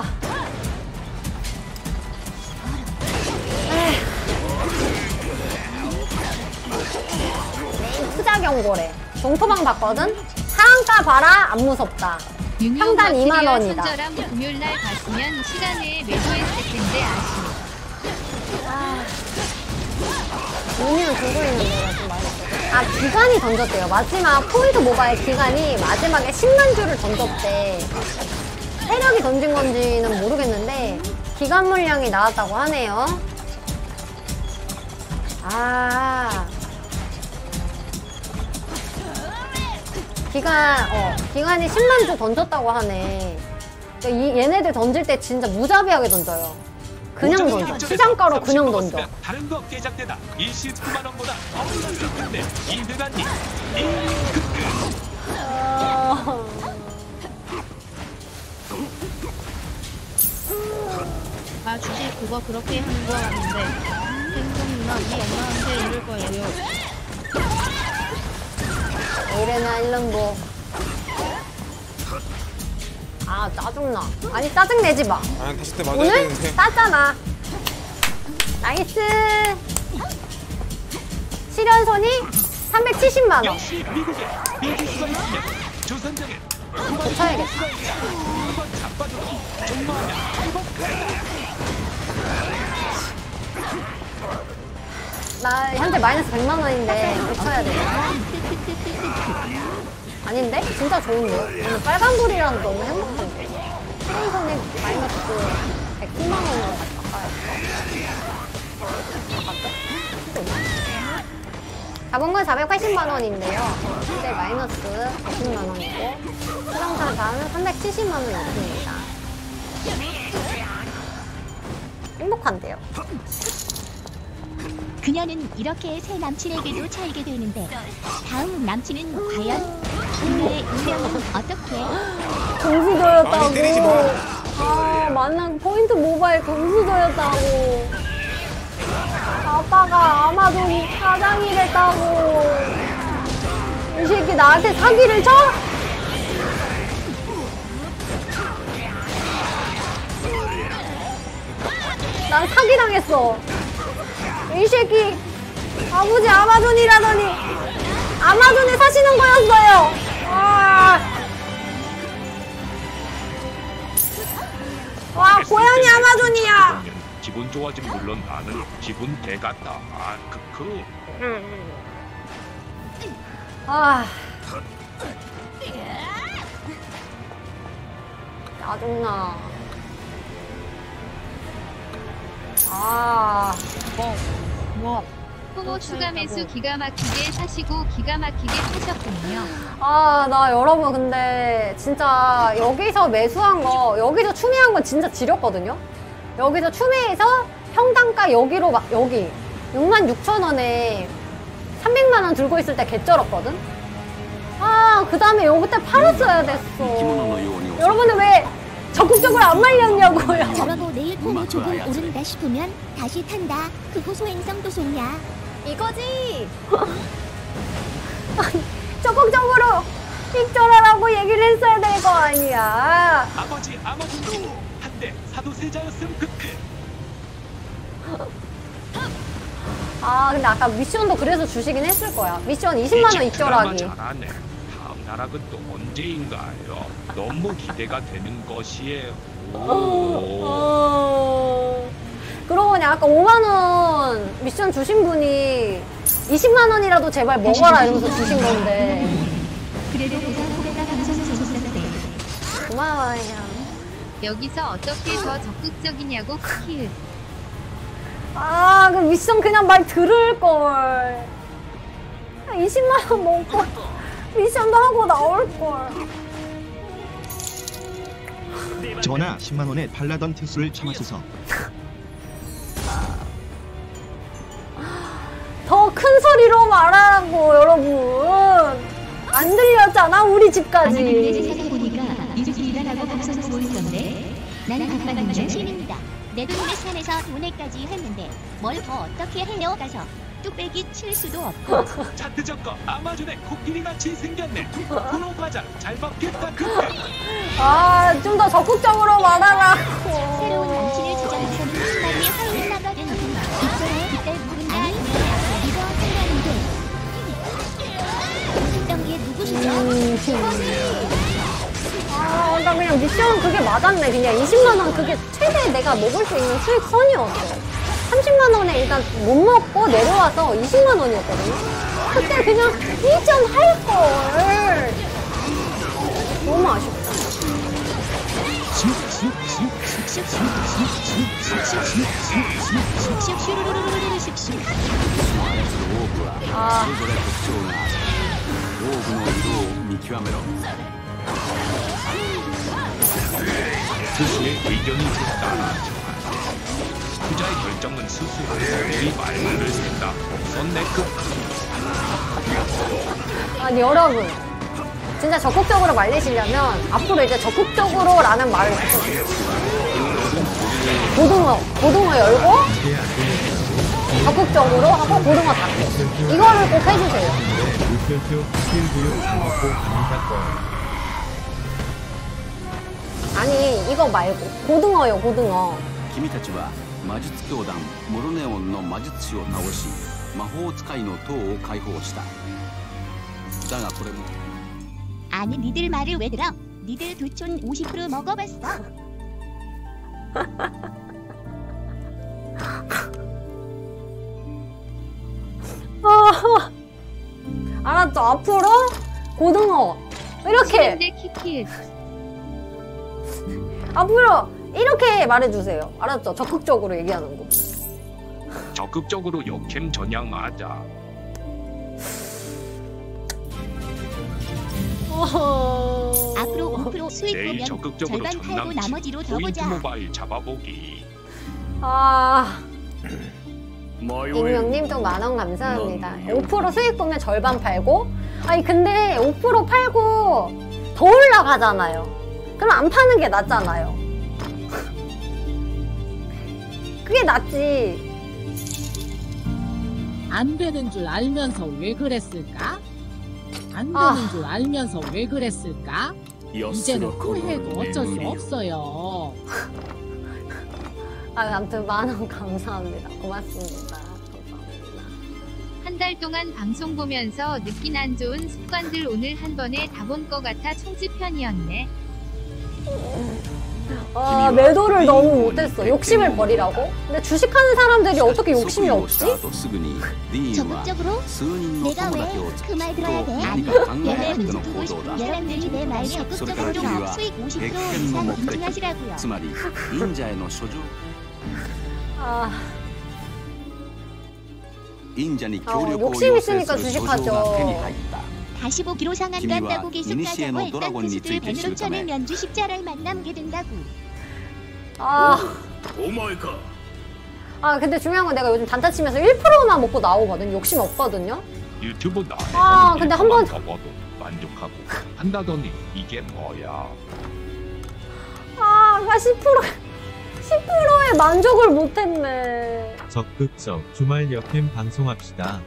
투자 경고래. 종토방 봤거든? 상한가 봐라. 안 무섭다. 평단 2만원이다. 선저랑 금요일날 갔으면 시간에 매도했을 텐데 아쉬워. 유니언 들고 있는 데가 좀 맛있어. 아, 기간이 던졌대요. 마지막 포인트 모바일 기간이 마지막에 10만 주를 던졌대. 세력이 던진 건지는 모르겠는데 기간 물량이 나왔다고 하네요. 아, 기간이 10만 주 던졌다고 하네. 얘네들 던질 때 진짜 무자비하게 던져요. 그냥 던져. 시장가로 그냥 던져. 다른 거 개작되다 29만원보다 더 올랐을 텐데 이대단님 아 주식 그거 그렇게 하는 거 같은데 행동이나 이 엄마한테 이럴 거예요. 이래나 일름보. 아 짜증나. 아니 짜증내지 마. 아 다시 때 맞아야 오늘 되는데. 땄잖아. 나이스. 실현손이 370만원. 역시 미국에 미지수가 있으면 조선장에 고쳐야겠다. 한번 자빠져도 정말 한번 나 현재 마이너스 100만원인데 고쳐야 돼. 아닌데? 진짜 좋은데요? 오늘 빨간불이라는 너무 행복한데. 실현손이 마이너스 110만원으로 다시 바꿔야겠다. 잡은 건 480만원인데요. 현재 마이너스 110만원이고 수정산 다음은 370만원이 있습니다. 행복한데요. 그녀는 이렇게 새 남친에게도 차이게 되는데 다음 남친은 과연? 그녀의 운명은 어떻게? 금수저였다고. 아, 만난 포인트 모바일 금수저였다고. 아빠가 아마존 사장이 됐다고. 이 새끼 나한테 사기를 쳐? 난 사기당했어. 이 새끼 아버지 아마존이라더니 아마존에 사시는 거였어요. 와 고양이 아마존이야. 기분 좋아진 물론 나는 기분 개같다. 아 아 짜증나. 아 뭐. 포모 추가 매수 기가 막히게 사시고 기가 막히게 사셨군요. 아, 나 여러분 근데 진짜 여기서 매수한 거, 여기서 추매한 건 진짜 지렸거든요? 여기서 추매해서 평단가 여기로 막, 여기 66,000원에 300만원 들고 있을 때 개쩔었거든? 아, 그 다음에 여기 때 팔았어야 됐어. 여러분들 왜 적극적으로 안 말렸냐고요? 저러고 내일 포모 조금 오른다 싶으면 다시 탄다. 그거 소행성도 속냐? 이거지! 아니, 적극적으로 익절하라고 얘기를 했어야 될 거 아니야. 아버지 아마존도 한때 사도세자였음 그때. 아, 근데 아까 미션도 그래서 주시긴 했을 거야. 미션 20만원 익절하기. 잘하네. 다음 나락은 또 언제인가요? 너무 기대가 되는 것이에요. 그러고 보니 아까 5만원 미션 주신 분이 20만원이라도 제발 먹어라 이러면서 주신 건데. 그래도 보다 방송 재밌었대. 고마워요. 여기서 어떻게 더 적극적이냐고 키읔. 아, 그 미션 그냥 말 들을걸. 20 20만 원 먹고 미션도 하고 나올걸. 전하 10만 원에 팔라던 특수를 참았어서 더 큰 소리로 말하라고 여러분. 안 들렸잖아 우리 집까지. 아니 근데 생각해보니까 이주기라라고 방송도 보이던데. 나는 각박한 정신입니다. 내 동네 산에서 돈에까지 했는데 뭘 더 어떻게 해요? 가서 뚝배기 칠 수도 없고. 차트 적거 아마존에 코끼리 같이 생겼네. 프로 과자 잘 먹겠다 그때. 아, 좀 더 적극적으로 말하라고. 새로운 남친을 찾아가서는 시간이 하루 나가는 있잖아요. 그때 누군 아니 이거 생각인데 했던 게 누구시죠? 아, 나 그냥 미션 그게 맞았네. 그냥 20만 원 그게 최대 내가 먹을 수 있는 수익 선이었어. 30만 원에 일단 못 먹고 내려와서 20만 원이었거든요. 그때 그냥 2점 할걸. 너무 아쉽다. 아. 스스의 의견이 좋다. 투자의 결정은 스스로 미리 말문을 샌다. 선내급. 아니 여러분 진짜 적극적으로 말리시려면 앞으로 이제 적극적으로라는 말을 붙여주세요. 고등어 열고 적극적으로 하고 고등어 닫고 이거를 꼭 해주세요. 아니 이거 말고 고등어요 고등어. 君たちは魔術教団モロネオンの魔術師を倒し魔法使いの塔を解放した。だがこれも 아니 니들 말을 왜 들어? 니들 두촌 50% 먹어봤어? 알았죠? 앞으로 고등어 이렇게 앞으로 이렇게 말해주세요. 알았죠? 적극적으로 얘기하는 거. 적극적으로 역캠 전향하자. 앞으로 5% 수익 내일 보면 적극적으로 절반 팔고 나머지로 더 포인트 보자. 모바일 잡아보기. 아 익명님 또 만원 감사합니다. 5% 수익 보면 절반 팔고 아니 근데 5% 팔고 더 올라가잖아요. 그럼 안 파는 게 낫잖아요. 그게 낫지. 안 되는 줄 알면서 왜 그랬을까? 안 되는 줄 알면서 왜 그랬을까? 이제는 후회도 어쩔 수 없어요. 아무튼 만원 감사합니다. 고맙습니다. 한 달 동안 방송 보면서 느낀 안 좋은 습관들 오늘 한 번에 다 본 것 같아 총지편이었네. 아 매도를 너무 못했어. 욕심을 버리라고? 근데 주식하는 사람들이 어떻게 욕심이 없지? 적극적으로? 내가 왜 그 말 들어야 돼? 여러분들이 내 말 적극적으로 들어 수익 50% 이상 인증하시라고요. 욕심 있으니까 주식하죠. 다시 보기로 상한 간다고 계속 가자고 일단 투수들 벤으로 쳐내면 주식자를 만남게 된다고. 근데 중요한 건 내가 요즘 단타 치면서 1%만 먹고 나오거든. 욕심 없거든요. 유튜브 나에서 근데 한 번 먹어도 만족하고 한다더니 이게 뭐야? 나 10%에 만족을 못했네. 적극적 주말 역캠 방송합시다.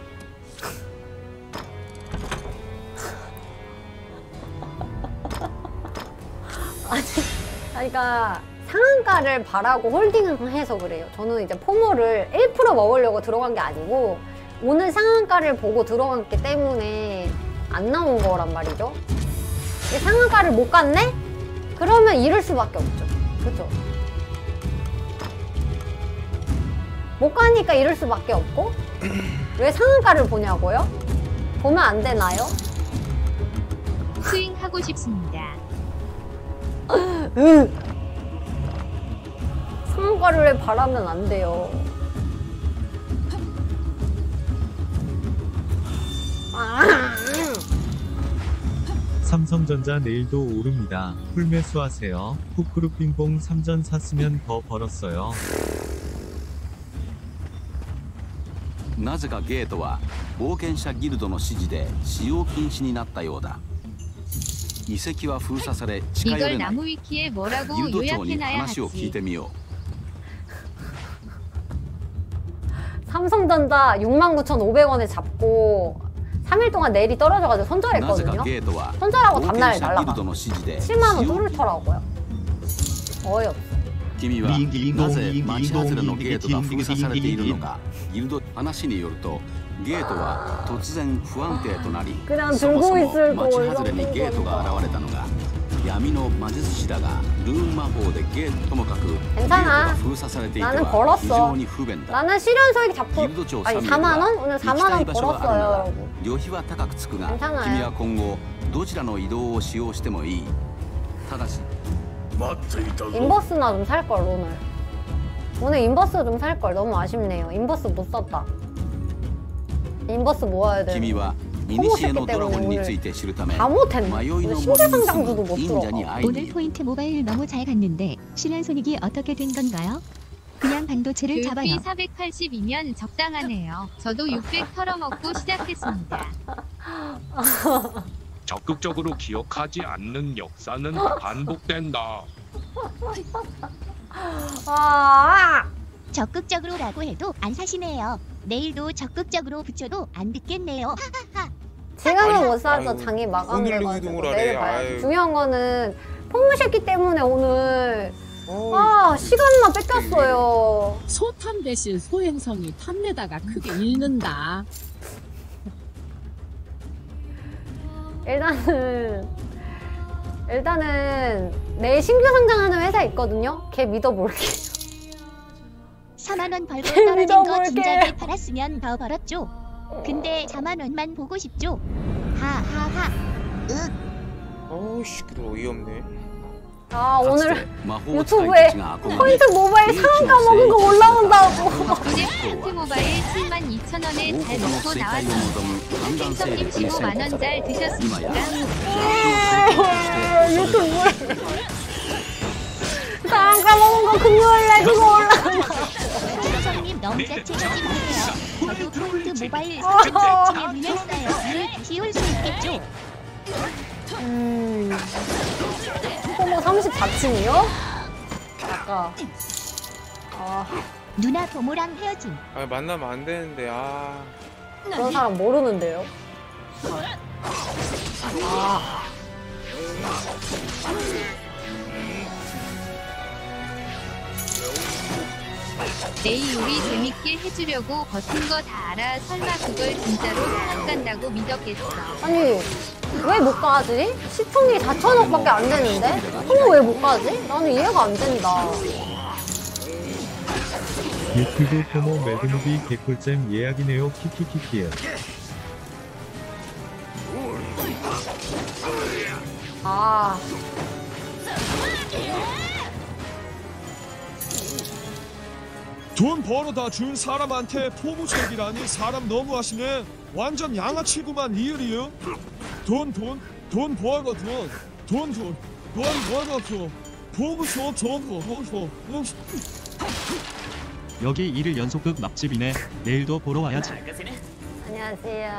그러니까 상한가를 바라고 홀딩을 해서 그래요. 저는 이제 포모를 1% 먹으려고 들어간 게 아니고 오늘 상한가를 보고 들어갔기 때문에 안 나온 거란 말이죠. 상한가를 못 갔네? 그러면 이럴 수밖에 없죠. 그죠? 못 가니까 이럴 수밖에 없고 왜 상한가를 보냐고요? 보면 안 되나요? 스윙하고 싶습니다. 상한가를 왜 바라면 안 돼요? 삼성전자 내일도 오릅니다. 풀매수하세요. 쿠쿠루빙봉 3전 샀으면 더 벌었어요. なぜかゲートは冒険者ギルドの指示で使用禁止になったようだ。遺跡は封鎖され近寄れ 이걸 ない。 나무 위키에 뭐라고 ギルド長に 요약해놔야 話を聞い 하지. てみよ 삼성전자 69,500원에 잡고 3일 동안 내일이 떨어져가지고 う。なぜか 손절했거든요. ゲートは 손절하고 冒険 다음날 者ギル 날라가. ドの指示で 7만원 使用 뚫을 터라고요. 어이없어. 君はなぜ町外れのゲートが封鎖されているのか。ギルド話によるとゲートは突然不安定となり、 그냥 そもそ 들고 も 있을 町 걸 外れにゲートが現れたのが闇の魔術師だが、ルーン魔法でゲートともかくゲートが封鎖されていて 나는 は 벌었어. 非常に不便だ。 나는 실현 소액 잡고 ギルド長 아니 3名は 4만원? 오늘 行きたい 4만원 場所があるな 벌었어요 ら 여러분. 旅費は高くつくが、 괜찮아요. 君は今後どちらの移動を使用してもいい。ただし 인버스나 좀 살걸 오늘. 오늘 인버스 좀 살걸. 너무 아쉽네요. 인버스 못 썼다. 인버스 모아야 돼. 君は古のドラゴンについて知るため 다 못했네. 迷いの 오늘 森 신규상장주도 に 못 住む忍者に 들어가. 会いに 오늘 行く。 포인트 모바일 너무 잘 갔는데 실현 손익이 어떻게 된 건가요? 그냥 반도체를 잡아요. 교육비 480이면 적당하네요. 저도 600 털어먹고 시작했습니다. 적극적으로 기억하지 않는 역사는 반복된다. 아, 적극적으로라고 해도 안 사시네요. 내일도 적극적으로 붙여도 안 듣겠네요. 지금은 못 사죠. 아유, 장이 오늘로 마감돼가지고 이동을 하네. 내일 봐야지. 아유. 중요한 거는 폭무새끼 때문에 오늘 시간만 뺏겼어요. 소탐 대신 소행성이 탐내다가 크게 잃는다. 일단은 내일 신규 상장하는 회사 있거든요. 걔 믿어볼게요. 4만원 벌고 떨어진 거 진작에 팔았으면 더 벌었죠. 근데 4만원만 보고 싶죠. 하하하. 어우 시끄러 어이없네. 아 오늘 魔法使い 유튜브에 たちが憧れ 포인트 모바일 상한 까먹은 거 올라온다고. 덕분에 포인트 모바일 72,000원에 잘 먹고 世界を 나왔습니다. 望む判断勢 팬텀님 力に 15만원 戦 잘 今や 드셨습니까? 유튜브에 상한 까먹은 거 금요일날 그거 올라온다. 선생님 너무 자체적이네요. 저도 포인트 모바일 4주째 밀렸어요. 오늘 다시 올 수 있겠죠? 포모 34층이요? 아까 누나 보모랑 헤어짐. 아 만나면 안 되는데 아. 그런 사람 모르는데요. 내일 요리 재밌게 해주려고 버틴 거 다 알아. 설마 그걸 진짜로 상한 간다고 믿었겠어. 아니 왜 못 가지? 시총이 4천억밖에 안 되는데? 포모 왜 못 가지? 나는 이해가 안 된다. 유튜브 포모 매드무비 개꿀잼 예약이네요. 키키키키요. 아 돈 벌어다 준 사람한테 포무책이라니 사람 너무하시네. 완전 양아치구만 리얼이요. 돈 벌어 돈 벌어 포무소 포무소 여기 1일 연속극 맛집이네. 내일도 보러 와야지. 안녕하세요.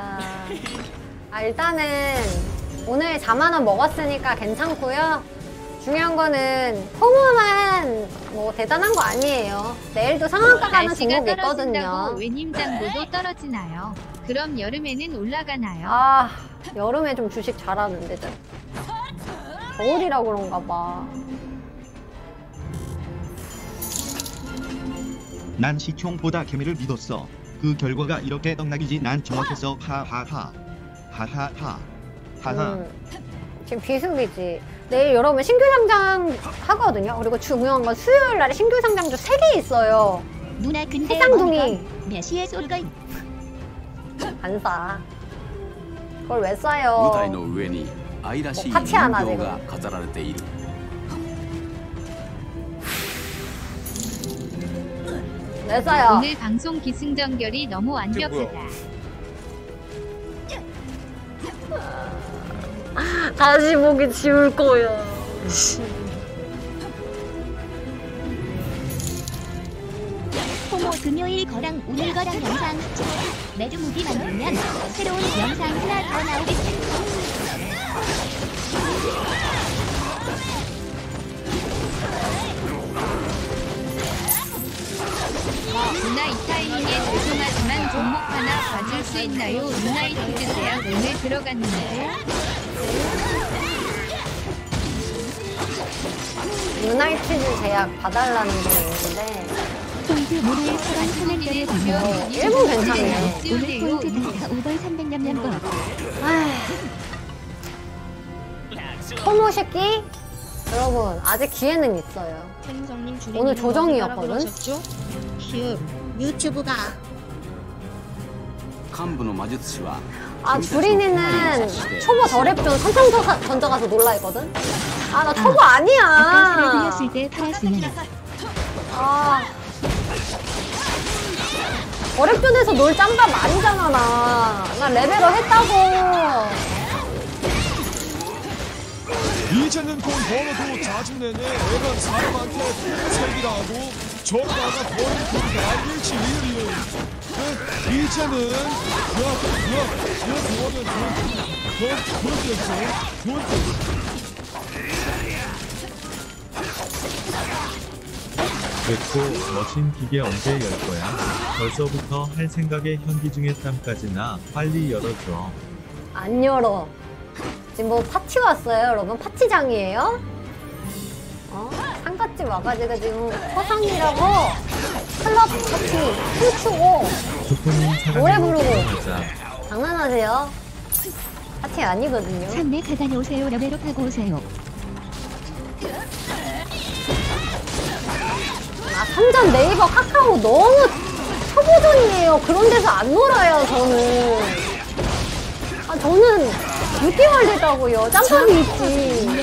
일단은 오늘 4만원 먹었으니까 괜찮고요. 중요한 거는 포모만 뭐 대단한 거 아니에요. 내일도 상한가 가는 날씨가 종목이 떨어진다고 있거든요. 외님장고도 떨어지나요? 그럼 여름에는 올라가나요? 여름에 좀 주식 잘하는데 좀. 겨울이라 그런가 봐. 난 시총보다 개미를 믿었어. 그 결과가 이렇게 떡락이지. 난 정확했어. 하하하. 하하하. 하하. 지금 비수기지. 내일 여러분 신규 상장 하거든요. 그리고 중요한 건 수요일 날에 신규 상장주 3개 있어요. 누나 근데 해상둥이 몇 시에 쏠 걸? 안 싸. 그걸 왜 싸요? 舞台の上に愛らしい人形が飾られている。 왜 싸요? 오늘 방송 기승전결이 너무 완벽하다. 다시 보기 지울 거야. 호모 금요일 거랑 오늘 거랑 영상 합쳐 매주 무비 만들면 새로운 영상 하나 더 나오겠지. 누나 이 타이밍에 죄송하지만 종목 하나 봐줄 수 있나요? 유나이티드 대학 오늘 들어갔는데. 유나이티드 제약 봐달라는 게 있는데 포인트 모델 사관 소멸결에 보면 일본 괜찮네. 오늘 포인트 단가 5번 300냠냠 거. 호모 새끼? 여러분 아직 기회는 있어요. 팬성님 오늘 조정이었거든? 키읔 유튜브가 아 주린이는 초보 저랩존 삼성 던져가서 놀라했거든? 아 나 초보 아니야. 아까 사라 들렸을 때 팔았으면 아 저랩존에서 놀 짬밥 아니잖아 나 레벨업 했다고. 이제는 돈 벌어도 짜증내네. 애가 사람한테 포색이라고 저러다가 버린 돈이 알겠지 리얼이요. 이제는 그거는 돈 됐고 머신 기계 언제 열 거야? 벌써부터 할 생각에 현기 중에 땀까지나 빨리 열어줘. 안 열어. 지금 뭐 파티 왔어요 여러분? 파티장이에요? 상갓집 와가지고 지금 화상이라고 클럽 파티 춤추고 노래 부르고 장난하세요? 파티 아니거든요. 산내 가다녀 오세요. 레벨업 하고 오세요. 아 삼전 네이버 카카오 너무 초보존이에요. 그런 데서 안 놀아요 저는. 아 저는 6개월 됐다고요. 짬밥이 있지.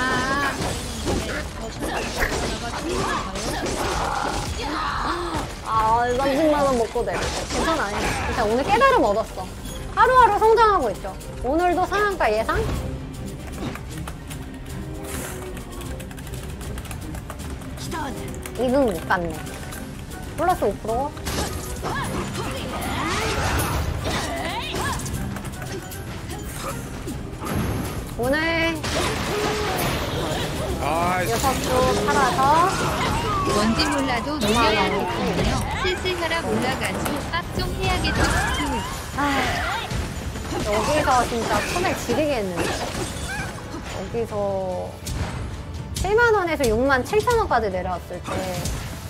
아 30만원 먹고 내. 괜찮아요. 진짜 오늘 깨달음 얻었어. 하루하루 성장하고 있죠. 오늘도 상한가 예상? 이등 못 갔네. 플러스 5%? 오늘 6수 팔아서 뭔지 몰라도 놀려야겠군요. 슬슬 혈압 올라가지. 빡 좀 해야겠죠. 여기서 진짜 소맥 지르겠는데. 여기서 7만원에서 67,000원까지 내려왔을 때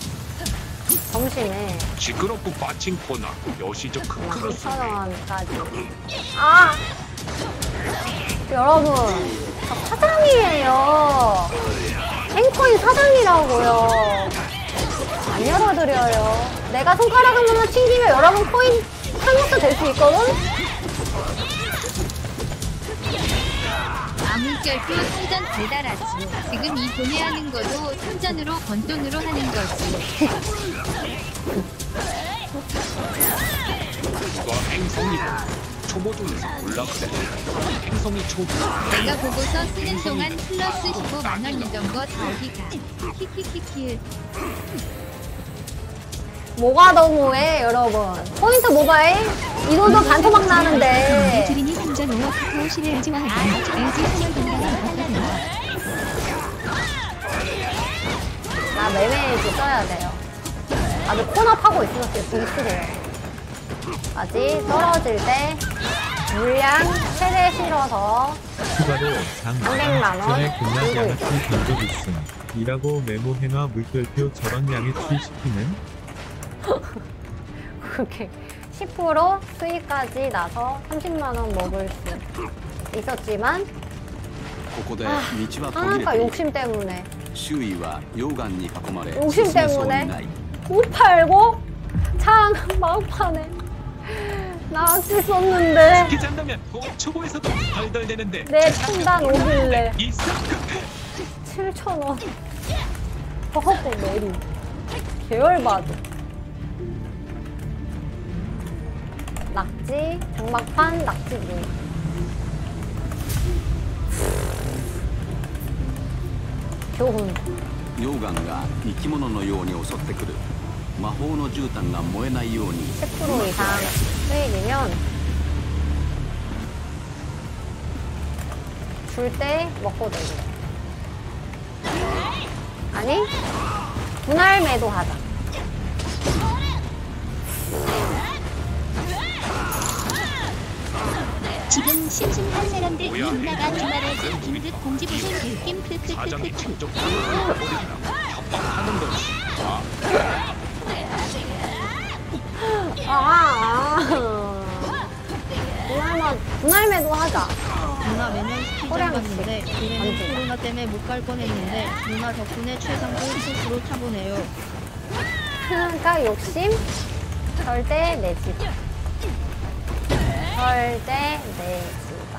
점심에 시끄럽고 빠칭코나 여시적 크크로 2,000원까지. 아! 여러분 저 사장이에요. 행코인 사장이라고요. 안 열어드려요. 내가 손가락 한 번만 튕기면 여러분 코인 상속도 될 수 있거든? 아물결표 선전 달달하지. 지금 이 도매하는 거도 선전으로 건돈으로 하는 거지. 누가 행성이 초보존에서 몰라 그래. 행성이 초보. 내가 보고서 쓰는 동안 플러스 15만원이던 거 다 어디가. 키키키키. 뭐가 너무해 여러분. 포인트 모바일 이 돈도 반토막 나는데. 주린이 상전 5억 카카오 실내 LG와 함께 LG 선열 동반을 받거든요. 나 매매지 써야 돼요. 아주 코너 파고 있으셨어요. 보이시세요. 아직 떨어질 때 물량 최대 실어서 추가로 장 300만원 전에 금날 들고 양아치 견적 있음. 이라고 메모해놔. 물결표 저런 양아치 시키는? 그렇게 10% 수익까지 나서 30만원 먹을 수 있었지만 상한가 욕심 때문에 욕심 때문에 못 팔고 장 막판에 낚시 썼는데 초보에서도 덜덜대는데 내 판단 오길래 7,000원 버거 메리 계열받아. 낙지, 장막판, 낙지구이. 교훈. 溶岩が生き物のように襲ってくる。魔法の絨毯が燃えないように 10% 이상 수익이면 줄 때 먹고 내고. 아니 분할 매도하자. 지금 심심한 사람들 이 누나가 주말에 긴급 공지보낼 느낌 사장이 크크크크크. 직접 협박하는 거지. 분할 매도하자. 누나 매년 스키장 갔는데 올해는 코로나 때문에 못 갈 뻔했는데 누나 덕분에 최상급 코스로 타보네요. 그러니까 욕심 절대 내지 마. 절대 내지 마.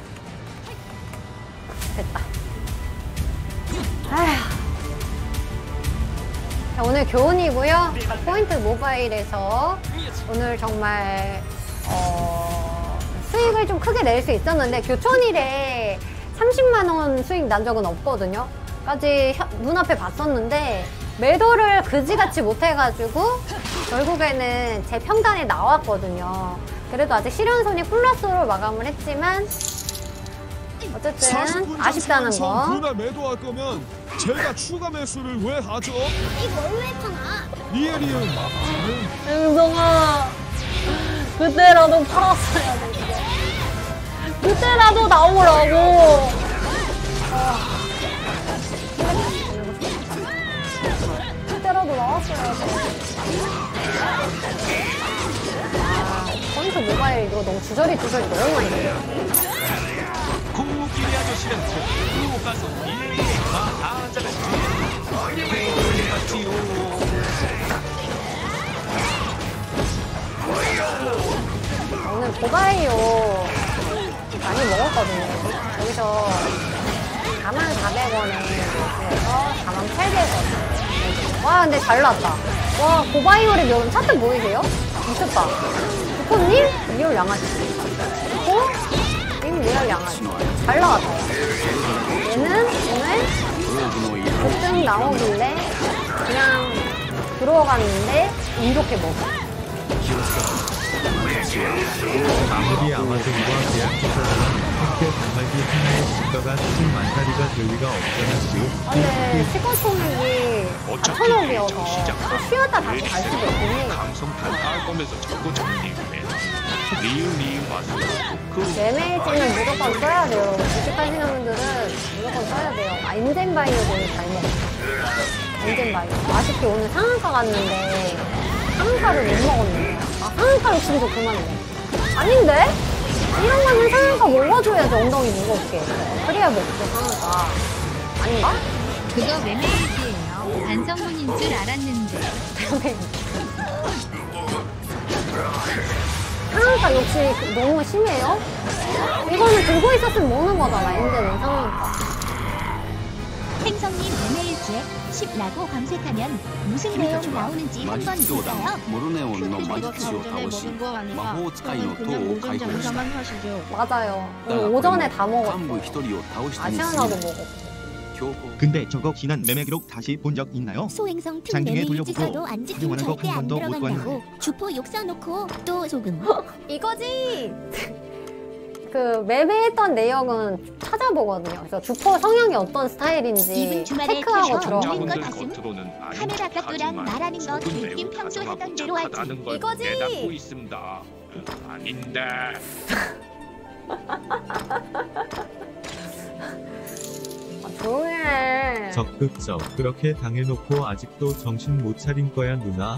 됐다. 아휴. 자, 오늘 교훈이고요. 포인트 모바일에서 오늘 정말 수익을 좀 크게 낼 수 있었는데 교촌일에 30만원 수익 난 적은 없거든요. 까지 눈앞에 봤었는데 매도를 그지같이 못해가지고 결국에는 제 평단에 나왔거든요. 그래도 아직 실현손이 플러스로 마감을 했지만 어쨌든 아쉽다는 거. 분할 매도할 거면 제가 추가 매수를 왜 하죠? 이걸 왜 파나? 리얼이은 은성아 그때라도 팔았어야 돼. 그때라도 나오라고. 그때라도 나왔어야 돼. 포인트 모바일 이거 너무 주저리 너무 많이 돼. 코끼리 아저씨는 못 가서 다 오늘 고바이오 많이 먹었거든요. 여기서 44,000원에 그래서 48,000원. 와 근데 잘 나왔다. 와 고바이오랩 여러분 차트 보이세요? 미쳤다. 두코님 리얼 양아치. 두코 님 리얼 양아치. 잘 나왔다. 얘는 오늘 급등 나오길래 그냥 들어갔는데 운 좋게 먹어. 아무리 아마존과 계약해서라면 함께 단말기 하나의 시가가 70만짜리가 될 리가 없잖아. 근데 시가 총액이 4,000억이어서 쉬었다 다시 갈 수도 있긴 해. 감성 탈탈 거면서 자꾸 정리해. 리응 와서 매매지는 무조건 써야 돼요, 여러분. 주식하시는 분들은 무조건 써야 돼요. 아, 인젠바이오를 잘 먹었어. 인젠바이오. 아쉽게 오늘 상한가 갔는데 상한가를 못 먹었네. 아, 상한가 욕심도 그만해. 아닌데? 이런 거는 상한가 먹어줘야지 엉덩이 무겁게. 그래야 먹죠, 상한가. 아닌가? 그거 매매일지예요. 안성문인 줄 알았는데. 상한가 욕심이 너무 심해요? 이거는 들고 있었으면 먹는 거잖아, 인제는 상한가. 행성님 매매일지에 10라고 검색하면 무슨 내용 나오는지 한번 볼까요? モルネオンの魔術師を倒し魔法使いの塔を解放した 맞아요. 오늘 오전에 다 먹었어. 幹部一人を倒したに 아시아나도 過ぎ 먹었어. 근데 저거 지난 매매 기록 다시 본 적 있나요? 소행성 특 장중에 매매일지 돌려보고 써도 안 지키면 활용하는 거 절대 한 안 번도 못 들어간다고 봤는데. 주포 욕 써놓고 또 소금. 이거지! 그 매매했던 내역은 찾아보거든요. 그래서 주포 성향이 어떤 스타일인지 이분 주말에 체크하고 캐셔 들어가고. 올린 거 봤음? 카메라 깍두랑 말하는 거 들킴 평소 하던 대로 하지. 이거지! 내닫고 있습니다. 아닌데. 조용히 해. 적극적 그렇게 당해놓고 아직도 정신 못 차린 거야 누나.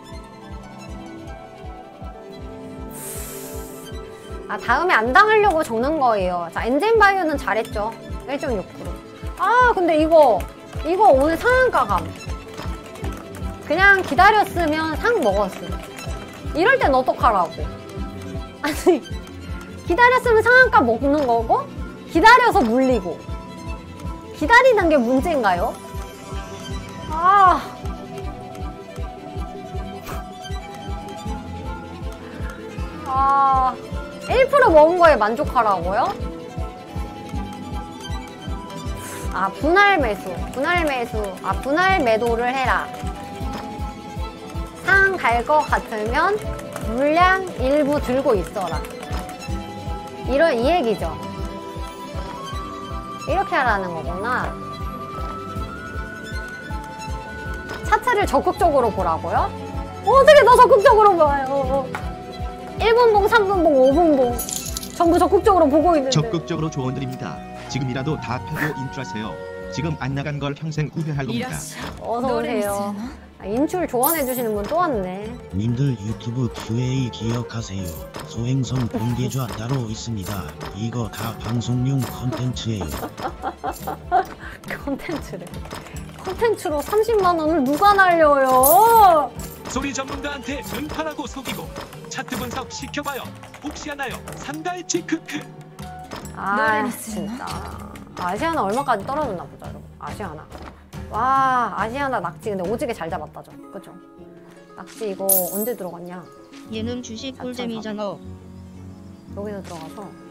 아, 다음에 안 당하려고 적는 거예요. 자, 엔젠바이오는 잘했죠. 1.6%. 아, 근데 이거 오늘 상한가 감. 그냥 기다렸으면 상 먹었어. 이럴 땐 어떡하라고. 아니, 기다렸으면 상한가 먹는 거고, 기다려서 물리고. 기다리는 게 문제인가요? 아. 1% 먹은 거에 만족하라고요? 아, 분할 매수. 아, 분할 매도를 해라. 상 갈 것 같으면 물량 일부 들고 있어라. 이 얘기죠. 이렇게 하라는 거구나. 차트를 적극적으로 보라고요? 어떻게 더 적극적으로 봐요? 1분봉, 3분봉, 5분봉 전부 적극적으로 보고 있는데. 적극적으로 조언드립니다. 지금이라도 다 패고 인출하세요. 지금 안 나간 걸 평생 후회할 겁니다. 어서 오세요. 아, 인출 조언해주시는 분 또 왔네. 님들 유튜브 QA 기억하세요. 소행성 공개좌 따로 있습니다. 이거 다 방송용 컨텐츠예요. 컨텐츠래. 컨텐츠로 30만원을 누가 날려요? 소리 전문가한테 눈파라고 속이고 차트 분석 시켜봐요. 혹시 하나요? 삼가일치 크크. 아 진짜. 아시아나 얼마까지 떨어졌나 보자 여러분. 아시아나. 와 아시아나 낙지 근데 오지게 잘 잡았다 저. 그죠? 낙지 이거 언제 들어갔냐? 얘는 주식 꿀잼이잖아. 여기서 들어가서